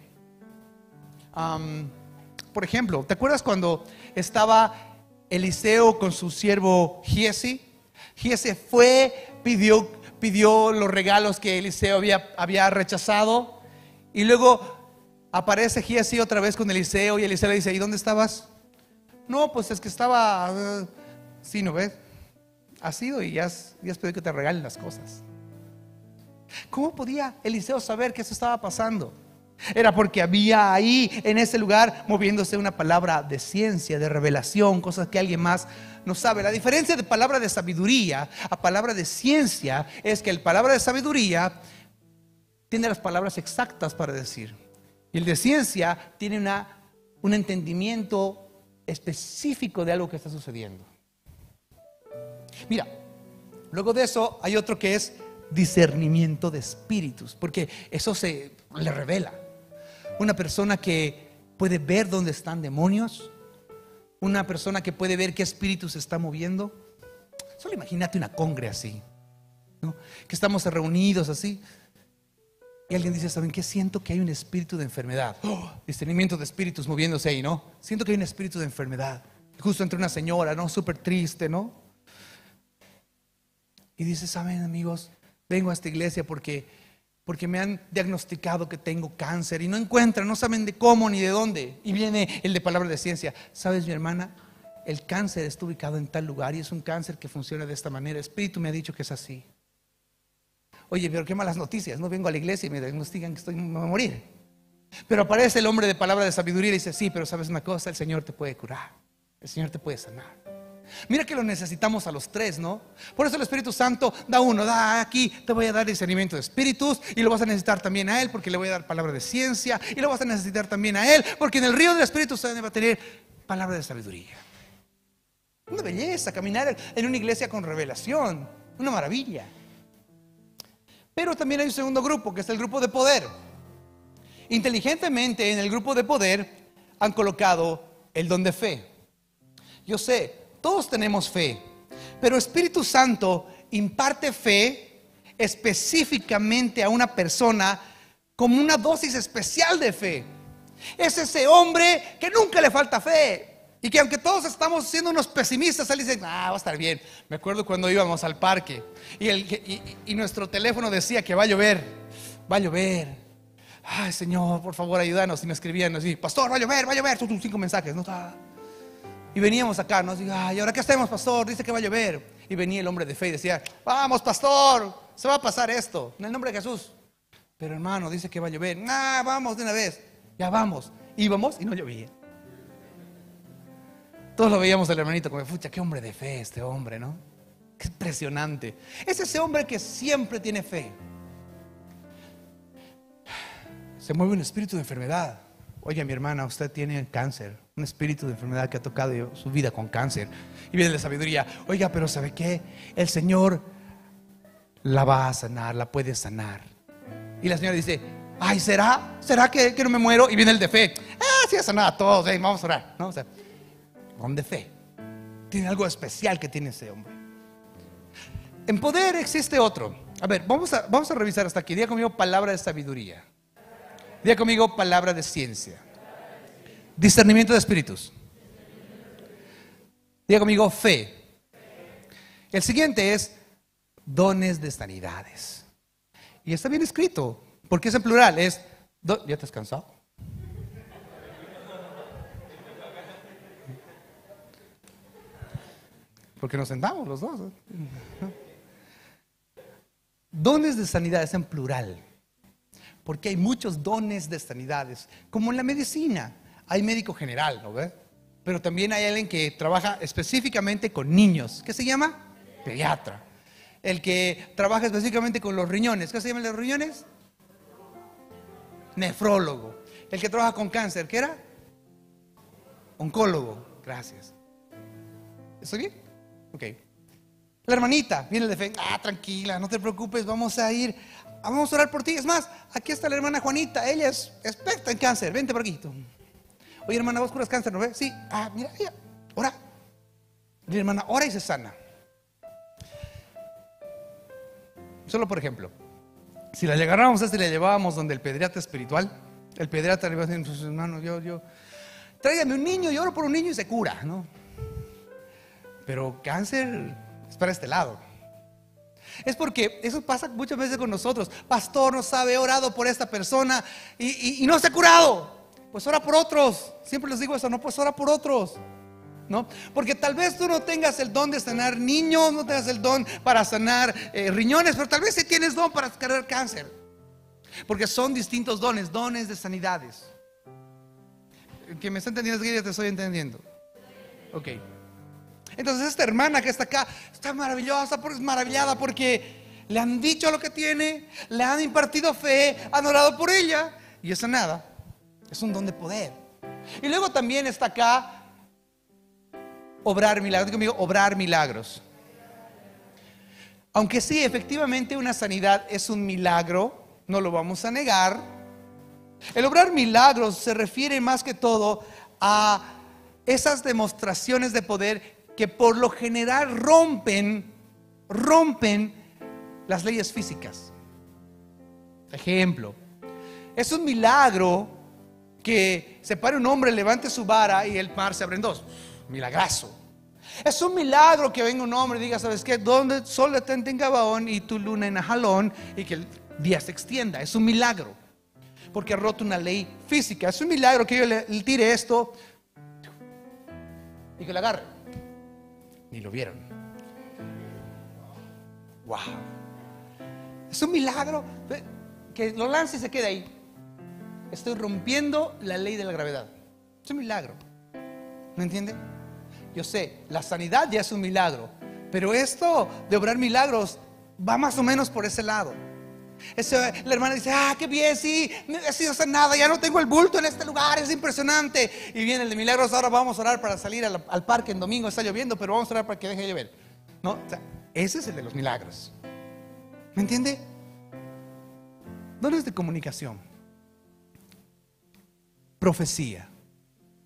Por ejemplo, ¿te acuerdas cuando estaba Eliseo con su siervo Giesi? Giesi fue, pidió los regalos que Eliseo había rechazado. Y luego aparece Giesi otra vez con Eliseo y Eliseo le dice, ¿y dónde estabas? No, pues es que estaba, sí, ¿no ves? Has ido y ya has pedido que te regalen las cosas. ¿Cómo podía Eliseo saber que eso estaba pasando? Era porque había ahí en ese lugar moviéndose una palabra de ciencia, de revelación, cosas que alguien más no sabe. La diferencia de palabra de sabiduría a palabra de ciencia es que el palabra de sabiduría tiene las palabras exactas para decir, y el de ciencia tiene un entendimiento específico de algo que está sucediendo. Mira, luego de eso hay otro que es discernimiento de espíritus, porque eso se le revela. Una persona que puede ver dónde están demonios, una persona que puede ver qué espíritu se está moviendo. Solo imagínate una congre así, ¿no? Que estamos reunidos así y alguien dice, ¿saben qué? Siento que hay un espíritu de enfermedad. Discernimiento de espíritus moviéndose ahí, ¿no? Siento que hay un espíritu de enfermedad. Justo entre una señora, ¿no? Súper triste, ¿no? Y dice, ¿saben, amigos? Vengo a esta iglesia porque me han diagnosticado que tengo cáncer y no encuentran, no saben de cómo ni de dónde. Y viene el de palabra de ciencia. ¿Sabes, mi hermana? El cáncer está ubicado en tal lugar y es un cáncer que funciona de esta manera. El espíritu me ha dicho que es así. Oye, pero qué malas noticias. No vengo a la iglesia y me diagnostican que me voy a morir. Pero aparece el hombre de palabra de sabiduría y dice, sí, pero sabes una cosa, el Señor te puede curar. El Señor te puede sanar. Mira que lo necesitamos a los 3, ¿no? Por eso el Espíritu Santo da aquí, te voy a dar discernimiento de espíritus, y lo vas a necesitar también a Él porque le voy a dar palabra de ciencia, y lo vas a necesitar también a Él porque en el río del Espíritu Santo va a tener palabra de sabiduría. Una belleza caminar en una iglesia con revelación, una maravilla. Pero también hay un segundo grupo, que es el grupo de poder. Inteligentemente en el grupo de poder han colocado el don de fe. Yo sé, todos tenemos fe, pero Espíritu Santo imparte fe específicamente a una persona como una dosis especial de fe. Es ese hombre que nunca le falta fe. Y que aunque todos estamos siendo unos pesimistas, él dice, va a estar bien. Me acuerdo cuando íbamos al parque y nuestro teléfono decía que va a llover. Va a llover. Ay, Señor, por favor, ayúdanos. Y me escribían así, pastor, va a llover, va a llover. 5 mensajes, ¿no? Y veníamos acá, ¿no? Ay, ¿y ahora qué hacemos, pastor? Dice que va a llover. Y venía el hombre de fe y decía, vamos, pastor, se va a pasar esto, en el nombre de Jesús. Pero hermano, dice que va a llover. Vamos de una vez. Ya vamos. Íbamos y no llovía. Todos lo veíamos al hermanito como, pucha, qué hombre de fe este hombre, ¿no? Qué impresionante. Es ese hombre que siempre tiene fe. Se mueve un espíritu de enfermedad. Oye, mi hermana, usted tiene cáncer, un espíritu de enfermedad que ha tocado su vida con cáncer. Y viene la sabiduría. Oiga, pero ¿sabe qué? El Señor la va a sanar, la puede sanar. Y la señora dice, ay, ¿será que no me muero? Y viene el de fe. Sí, ha sanado a todos, vamos a orar, ¿no? O sea, don de fe. Tiene algo especial que tiene ese hombre. En poder existe otro. A ver, vamos a revisar hasta aquí. Diga conmigo palabra de sabiduría. Diga conmigo palabra de ciencia. Discernimiento de espíritus. Diga conmigo fe. El siguiente es dones de sanidades. Y está bien escrito, porque es en plural. ¿Ya te has cansado? Porque nos sentamos los dos. Dones de sanidades en plural. Porque hay muchos dones de sanidades. Como en la medicina. Hay médico general, ¿no ves? Pero también hay alguien que trabaja específicamente con niños. ¿Qué se llama? Pediatra. El que trabaja específicamente con los riñones. ¿Qué se llaman los riñones? Nefrólogo. El que trabaja con cáncer. ¿Qué era? Oncólogo. Gracias. ¿Estoy bien? Ok. La hermanita viene el de fe. Tranquila, no te preocupes, vamos a orar por ti. Es más, aquí está la hermana Juanita, ella es experta en cáncer. Vente por aquí tú. Oye, hermana, vos curas cáncer, ¿no ves? Sí. Mira, ella ora. Mi hermana ora y se sana. Solo por ejemplo, si la agarrábamos y la llevábamos donde el pediatra espiritual, el pediatra le iba a decir, pues, hermano, yo tráigame un niño, yo oro por un niño y se cura, ¿no? Pero cáncer es para este lado. Es porque eso pasa muchas veces con nosotros. Pastor, no sabe, he orado por esta persona y no se ha curado. Pues ora por otros. Siempre les digo eso, no, pues ora por otros, ¿no? Porque tal vez tú no tengas el don de sanar niños, no tengas el don para sanar riñones, pero tal vez sí tienes don para curar cáncer. Porque son distintos dones de sanidades. ¿Que me está entendiendo? Es que ya te estoy entendiendo. Ok. Entonces esta hermana que está acá está maravillosa, es maravillada porque le han dicho lo que tiene, le han impartido fe, han orado por ella y es sanada. Es un don de poder. Y luego también está acá obrar milagros. Digo conmigo, obrar milagros. Aunque sí, efectivamente una sanidad es un milagro, no lo vamos a negar. El obrar milagros se refiere más que todo a esas demostraciones de poder que por lo general rompen las leyes físicas. Ejemplo, es un milagro que se pare un hombre, levante su vara y el mar se abre en dos. Milagrazo. Es un milagro que venga un hombre y diga, ¿sabes qué? Donde el sol detente en Gabaón y tu luna en Ajalón, y que el día se extienda. Es un milagro, porque ha roto una ley física. Es un milagro que yo le tire esto y que lo agarre. Ni lo vieron. Wow. Es un milagro que lo lance y se quede ahí. Estoy rompiendo la ley de la gravedad. Es un milagro. ¿Me entiende? Yo sé, la sanidad ya es un milagro, pero esto de obrar milagros va más o menos por ese lado. La hermana dice, qué bien, sí, he sido sanada, ya no tengo el bulto en este lugar, es impresionante. Y viene el de milagros, ahora vamos a orar para salir al parque en domingo, está lloviendo, pero vamos a orar para que deje de llover. No, o sea, ese es el de los milagros. ¿Me entiende? Dones de comunicación, profecía,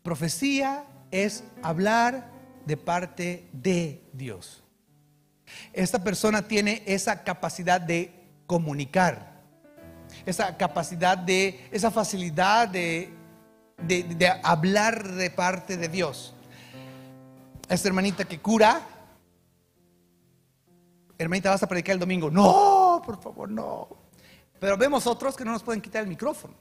Profecía es hablar de parte de Dios. Esta persona tiene esa capacidad de comunicar, esa capacidad esa facilidad de hablar de parte de Dios. Esta hermanita que cura, hermanita, ¿vas a predicar el domingo? No, por favor, no. Pero vemos otros que no nos pueden quitar el micrófono.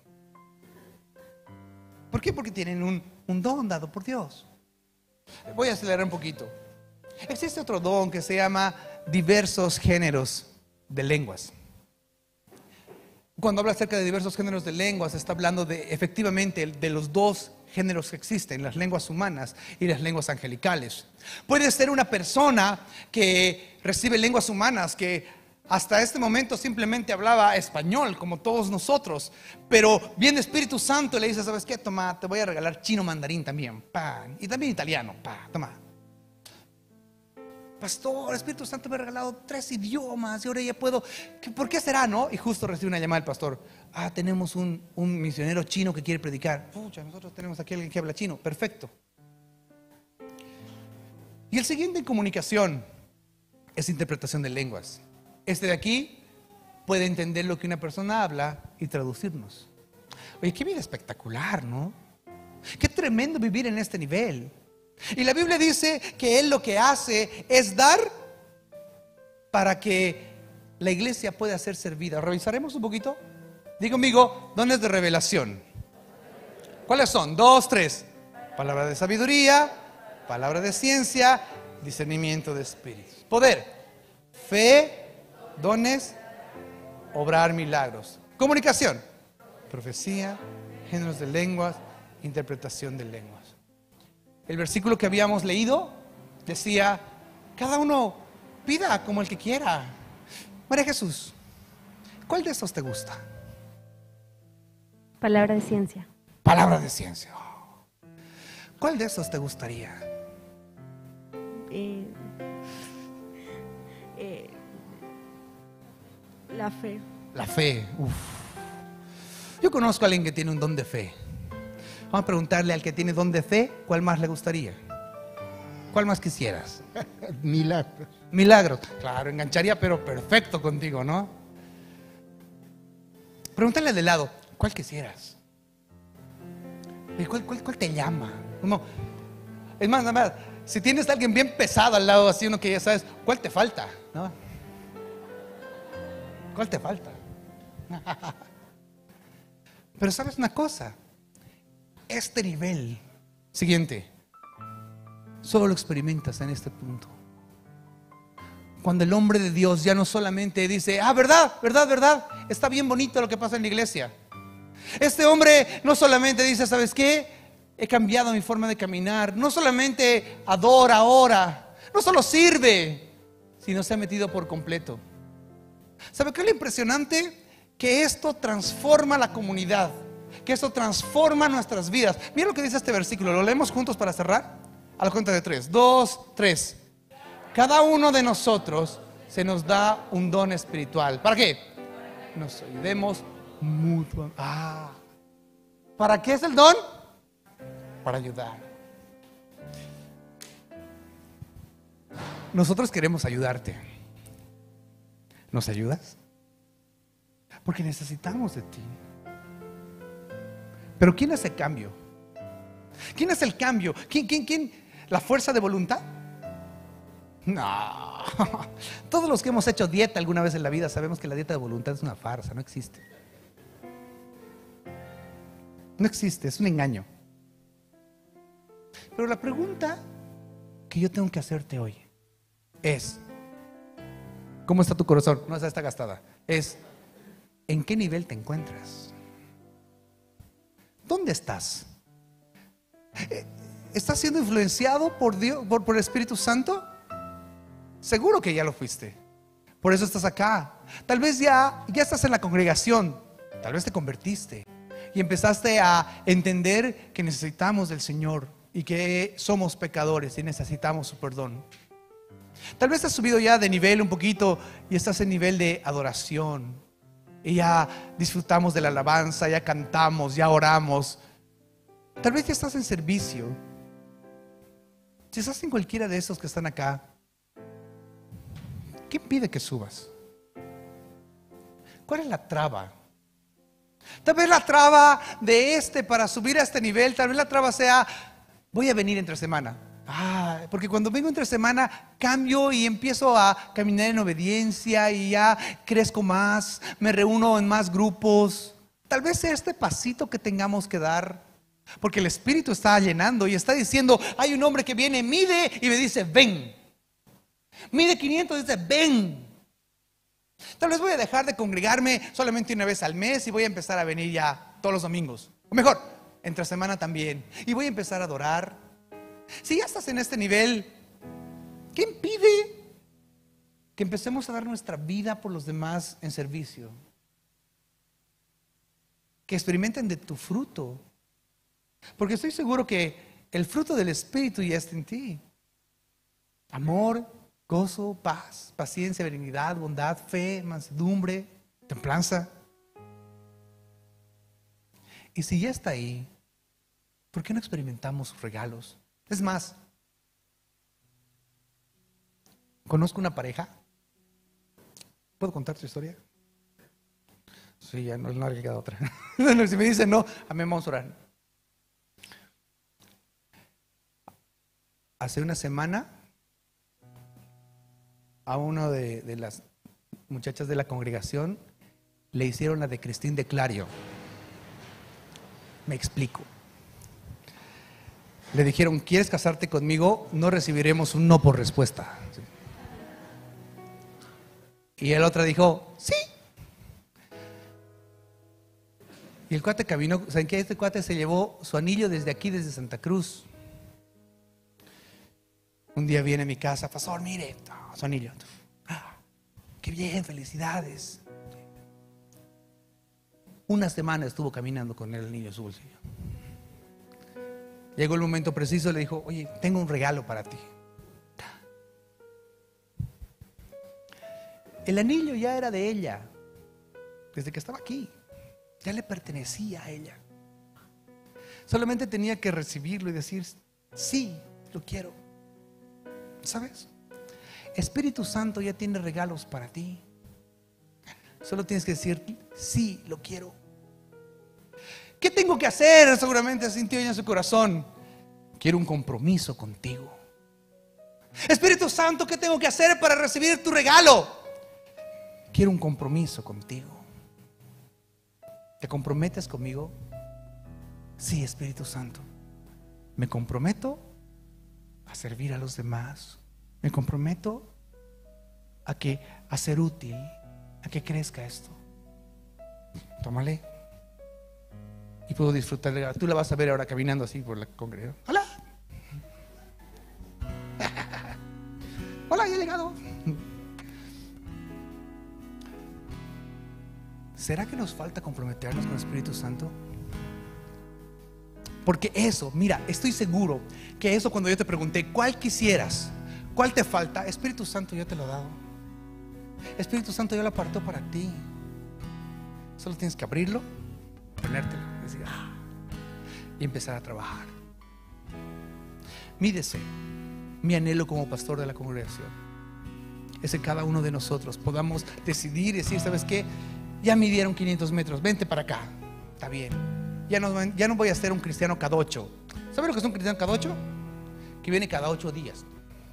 ¿Por qué? Porque tienen un don dado por Dios. Voy a acelerar un poquito. Existe otro don que se llama diversos géneros de lenguas. Cuando habla acerca de diversos géneros de lenguas, está hablando efectivamente de los dos géneros que existen, las lenguas humanas y las lenguas angelicales. Puede ser una persona que recibe lenguas humanas, que hasta este momento simplemente hablaba español como todos nosotros, pero viene Espíritu Santo y le dice: ¿sabes qué? Toma, te voy a regalar chino mandarín también, y también italiano, toma. Pastor, Espíritu Santo me ha regalado 3 idiomas y ahora ya puedo. ¿Por qué será, no? Y justo recibe una llamada del pastor: tenemos un misionero chino que quiere predicar. Pucha, nosotros tenemos aquí a alguien que habla chino. Perfecto. Y el siguiente en comunicación es interpretación de lenguas. Este de aquí puede entender lo que una persona habla y traducirnos. Oye, qué vida espectacular, ¿no? Qué tremendo vivir en este nivel. Y la Biblia dice que Él lo que hace es dar para que la iglesia pueda ser servida. Revisaremos un poquito. Diga conmigo, dones de revelación. ¿Cuáles son? 2, 3. Palabra de sabiduría, palabra de ciencia, discernimiento de espíritus. Poder, fe, dones, obrar milagros. Comunicación, profecía, géneros de lenguas, interpretación de lenguas. El versículo que habíamos leído decía: cada uno pida como el que quiera. María Jesús, ¿cuál de estos te gusta? Palabra de ciencia. Palabra de ciencia. ¿Cuál de estos te gustaría? La fe. La fe. Uf. Yo conozco a alguien que tiene un don de fe. Vamos a preguntarle al que tiene don de fe, ¿cuál más le gustaría? ¿Cuál más quisieras? Milagros. Milagros. Claro, engancharía, pero perfecto contigo, ¿no? Pregúntale de lado, ¿cuál quisieras? ¿Cuál te llama? No. Es más, nada más, si tienes a alguien bien pesado al lado, así uno que ya sabes, ¿cuál te falta? ¿No? ¿Cuál te falta? Pero ¿sabes una cosa? Este nivel siguiente solo lo experimentas en este punto. Cuando el hombre de Dios ya no solamente dice: verdad, verdad, verdad, está bien bonito lo que pasa en la iglesia. Este hombre no solamente dice: ¿sabes qué? He cambiado mi forma de caminar. No solamente adora ahora, no solo sirve, sino se ha metido por completo. ¿Sabe qué es lo impresionante? Que esto transforma la comunidad, que esto transforma nuestras vidas. Mira lo que dice este versículo, lo leemos juntos para cerrar. A la cuenta de 3, 2, 3. Cada uno de nosotros se nos da un don espiritual. ¿Para qué? Nos ayudemos mutuamente. ¿Para qué es el don? Para ayudar. Nosotros queremos ayudarte. ¿Nos ayudas? Porque necesitamos de ti. Pero ¿quién hace el cambio? ¿Quién hace el cambio? ¿Quién? ¿La fuerza de voluntad? No. Todos los que hemos hecho dieta alguna vez en la vida sabemos que la dieta de voluntad es una farsa, no existe. No existe, es un engaño. Pero la pregunta que yo tengo que hacerte hoy es: ¿cómo está tu corazón? No, esa está gastada. Es: ¿en qué nivel te encuentras? ¿Dónde estás? ¿Estás siendo influenciado por Dios, por el Espíritu Santo? Seguro que ya lo fuiste. Por eso estás acá. Tal vez ya estás en la congregación. Tal vez te convertiste y empezaste a entender que necesitamos del Señor y que somos pecadores y necesitamos su perdón. Tal vez has subido ya de nivel un poquito y estás en nivel de adoración y ya disfrutamos de la alabanza, ya cantamos, ya oramos. Tal vez ya estás en servicio. Si estás en cualquiera de esos que están acá, ¿qué impide que subas? ¿Cuál es la traba? Tal vez la traba de para subir a este nivel, tal vez la traba sea, voy a venir entre semana. Porque cuando vengo entre semana cambio y empiezo a caminar en obediencia y ya crezco más, me reúno en más grupos. Tal vez sea este pasito que tengamos que dar, porque el Espíritu está llenando y está diciendo, hay un hombre que viene, mide y me dice, ven. Mide 500 y dice, ven. Tal vez voy a dejar de congregarme solamente una vez al mes y voy a empezar a venir ya todos los domingos. O mejor, entre semana también. Y voy a empezar a adorar. Si ya estás en este nivel, ¿qué impide que empecemos a dar nuestra vida por los demás en servicio? Que experimenten de tu fruto. Porque estoy seguro que el fruto del Espíritu ya está en ti. Amor, gozo, paz, paciencia, benignidad, bondad, fe, mansedumbre, templanza. Y si ya está ahí, ¿por qué no experimentamos sus regalos? Es más, conozco una pareja. ¿Puedo contar tu historia? Sí, ya no le queda otra. Si me dicen no, amén, vamos a orar. Hace una semana, a una de las muchachas de la congregación le hicieron la de Cristín de Clario. Me explico. Le dijeron, ¿quieres casarte conmigo? No recibiremos un no por respuesta. Y el otro dijo, sí. Y el cuate caminó. ¿Saben qué? Este cuate se llevó su anillo desde aquí, desde Santa Cruz. Un día viene a mi casa, pastor, mire, su anillo. Qué bien, felicidades. Una semana estuvo caminando con el anillo en su bolsillo. Llegó el momento preciso, le dijo, oye, tengo un regalo para ti. El anillo ya era de ella, desde que estaba aquí. Ya le pertenecía a ella. Solamente tenía que recibirlo y decir, sí, lo quiero. ¿Sabes? Espíritu Santo ya tiene regalos para ti. Solo tienes que decir, sí, lo quiero. ¿Qué tengo que hacer? Seguramente sintió ella en su corazón. Quiero un compromiso contigo. Espíritu Santo, ¿qué tengo que hacer para recibir tu regalo? Quiero un compromiso contigo. ¿Te comprometes conmigo? Sí, Espíritu Santo. Me comprometo a servir a los demás. Me comprometo a ser útil, a que crezca esto. Tómale. Y puedo disfrutar. Tú la vas a ver ahora caminando así por la congregación. Hola. Hola, ya he llegado. ¿Será que nos falta comprometernos con el Espíritu Santo? Porque eso, mira, estoy seguro que eso, cuando yo te pregunté ¿cuál quisieras? ¿Cuál te falta? Espíritu Santo ya te lo ha dado. Espíritu Santo ya lo apartó para ti. Solo tienes que abrirlo, ponértelo, decir, y empezar a trabajar. Mi deseo, mi anhelo como pastor de la congregación es que cada uno de nosotros podamos decidir y decir, ¿sabes qué? Ya midieron 500 metros, vente para acá. Está bien. Ya no voy a ser un cristiano cada 8. ¿Saben lo que es un cristiano cada 8? Que viene cada 8 días.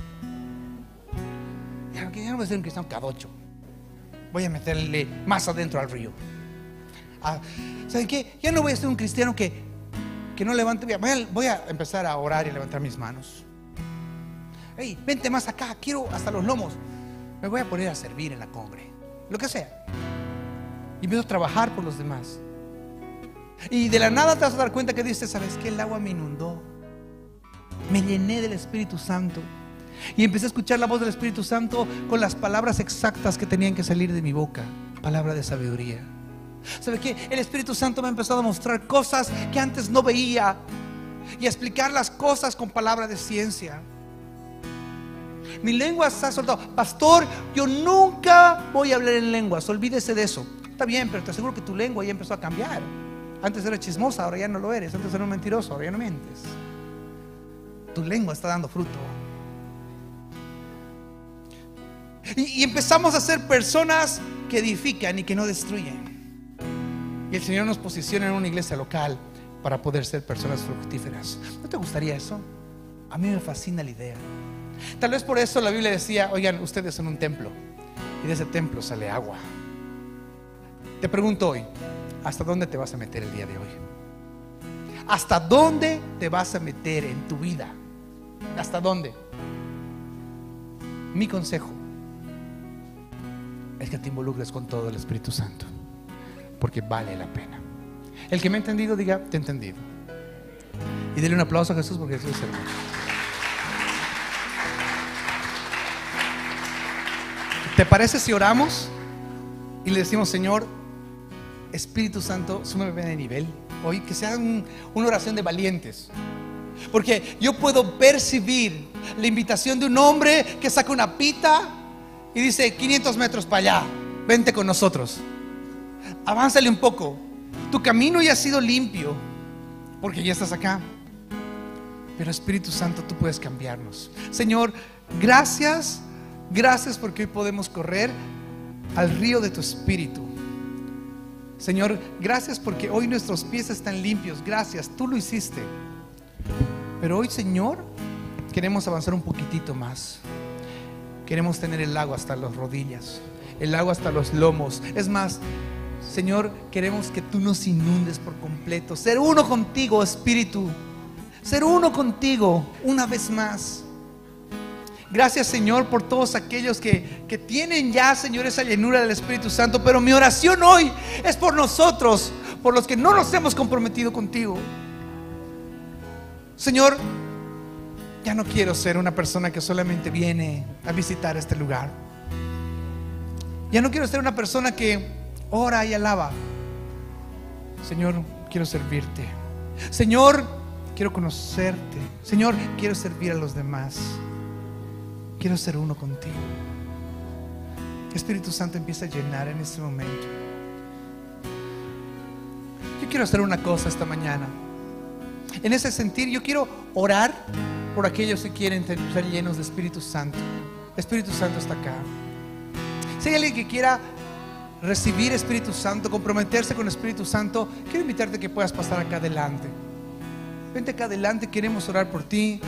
Ya no voy a ser un cristiano cada 8. Voy a meterle más adentro al río. ¿Saben qué? Ya no voy a ser un cristiano que no levante. Voy a empezar a orar y a levantar mis manos. Hey, vente más acá, quiero hasta los lomos. Me voy a poner a servir en la congre, lo que sea. Y empiezo a trabajar por los demás. Y de la nada te vas a dar cuenta que dices, ¿sabes qué? El agua me inundó. Me llené del Espíritu Santo. Y empecé a escuchar la voz del Espíritu Santo con las palabras exactas que tenían que salir de mi boca. Palabra de sabiduría. ¿Sabes qué? El Espíritu Santo me ha empezado a mostrar cosas que antes no veía. Y a explicar las cosas con palabra de ciencia. Mi lengua se ha soltado. Pastor, yo nunca voy a hablar en lenguas. Olvídese de eso. Está bien, pero te aseguro que tu lengua ya empezó a cambiar. Antes eras chismosa, ahora ya no lo eres. Antes eras un mentiroso, ahora ya no mientes. Tu lengua está dando fruto. Y empezamos a ser personas que edifican y que no destruyen. Y el Señor nos posiciona en una iglesia local para poder ser personas fructíferas. ¿No te gustaría eso? A mí me fascina la idea. Tal vez por eso la Biblia decía: oigan, ustedes son un templo, y de ese templo sale agua. Te pregunto hoy, ¿hasta dónde te vas a meter el día de hoy? ¿Hasta dónde te vas a meter en tu vida? ¿Hasta dónde? Mi consejo es que te involucres con todo el Espíritu Santo, porque vale la pena. El que me ha entendido, diga: te he entendido. Y dele un aplauso a Jesús, porque Jesús es hermoso. ¿Te parece si oramos y le decimos: Señor, Espíritu Santo, súmeme de nivel hoy? Que sea una oración de valientes, porque yo puedo percibir la invitación de un hombre que saca una pita y dice: 500 metros para allá, vente con nosotros, avánzale un poco. Tu camino ya ha sido limpio porque ya estás acá. Pero Espíritu Santo, tú puedes cambiarnos. Señor, gracias porque hoy podemos correr al río de tu Espíritu. Señor, gracias porque hoy nuestros pies están limpios. Gracias, tú lo hiciste. Pero hoy, Señor, queremos avanzar un poquitito más. Queremos tener el agua hasta las rodillas, el agua hasta los lomos. Es más, Señor, queremos que tú nos inundes por completo. Ser uno contigo, Espíritu. Ser uno contigo una vez más. Gracias, Señor, por todos aquellos que tienen ya, Señor, esa llenura del Espíritu Santo. Pero mi oración hoy es por nosotros, por los que no nos hemos comprometido contigo. Señor, ya no quiero ser una persona que solamente viene a visitar este lugar. Ya no quiero ser una persona que ora y alaba. Señor, quiero servirte. Señor, quiero conocerte. Señor, quiero servir a los demás. Quiero ser uno contigo. Espíritu Santo, empieza a llenar en este momento. Yo quiero hacer una cosa esta mañana. En ese sentir, yo quiero orar por aquellos que quieren ser llenos de Espíritu Santo. Espíritu Santo está acá. Si hay alguien que quiera recibir Espíritu Santo, comprometerse con Espíritu Santo, quiero invitarte a que puedas pasar acá adelante. Vente acá adelante, queremos orar por ti.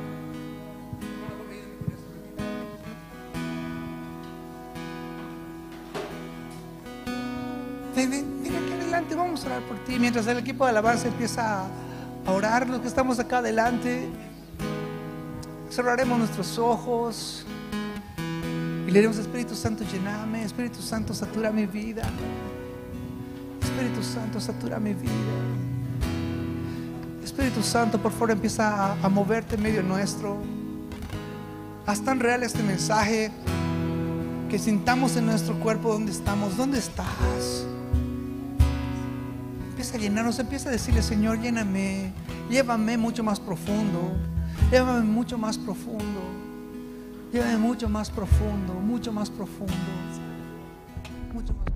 Ven aquí adelante, vamos a orar por ti. Mientras el equipo de alabanza empieza a orar, los que estamos acá adelante, cerraremos nuestros ojos y le diremos: Espíritu Santo, lléname. Espíritu Santo, satura mi vida. Espíritu Santo, satura mi vida. Espíritu Santo, por favor, empieza a moverte en medio nuestro. Haz tan real este mensaje que sintamos en nuestro cuerpo dónde estamos. ¿Dónde estás? Empieza a llenarnos, empieza a decirle: Señor, lléname, llévame mucho más profundo, llévame mucho más profundo, llévame mucho más profundo, mucho más profundo, mucho más.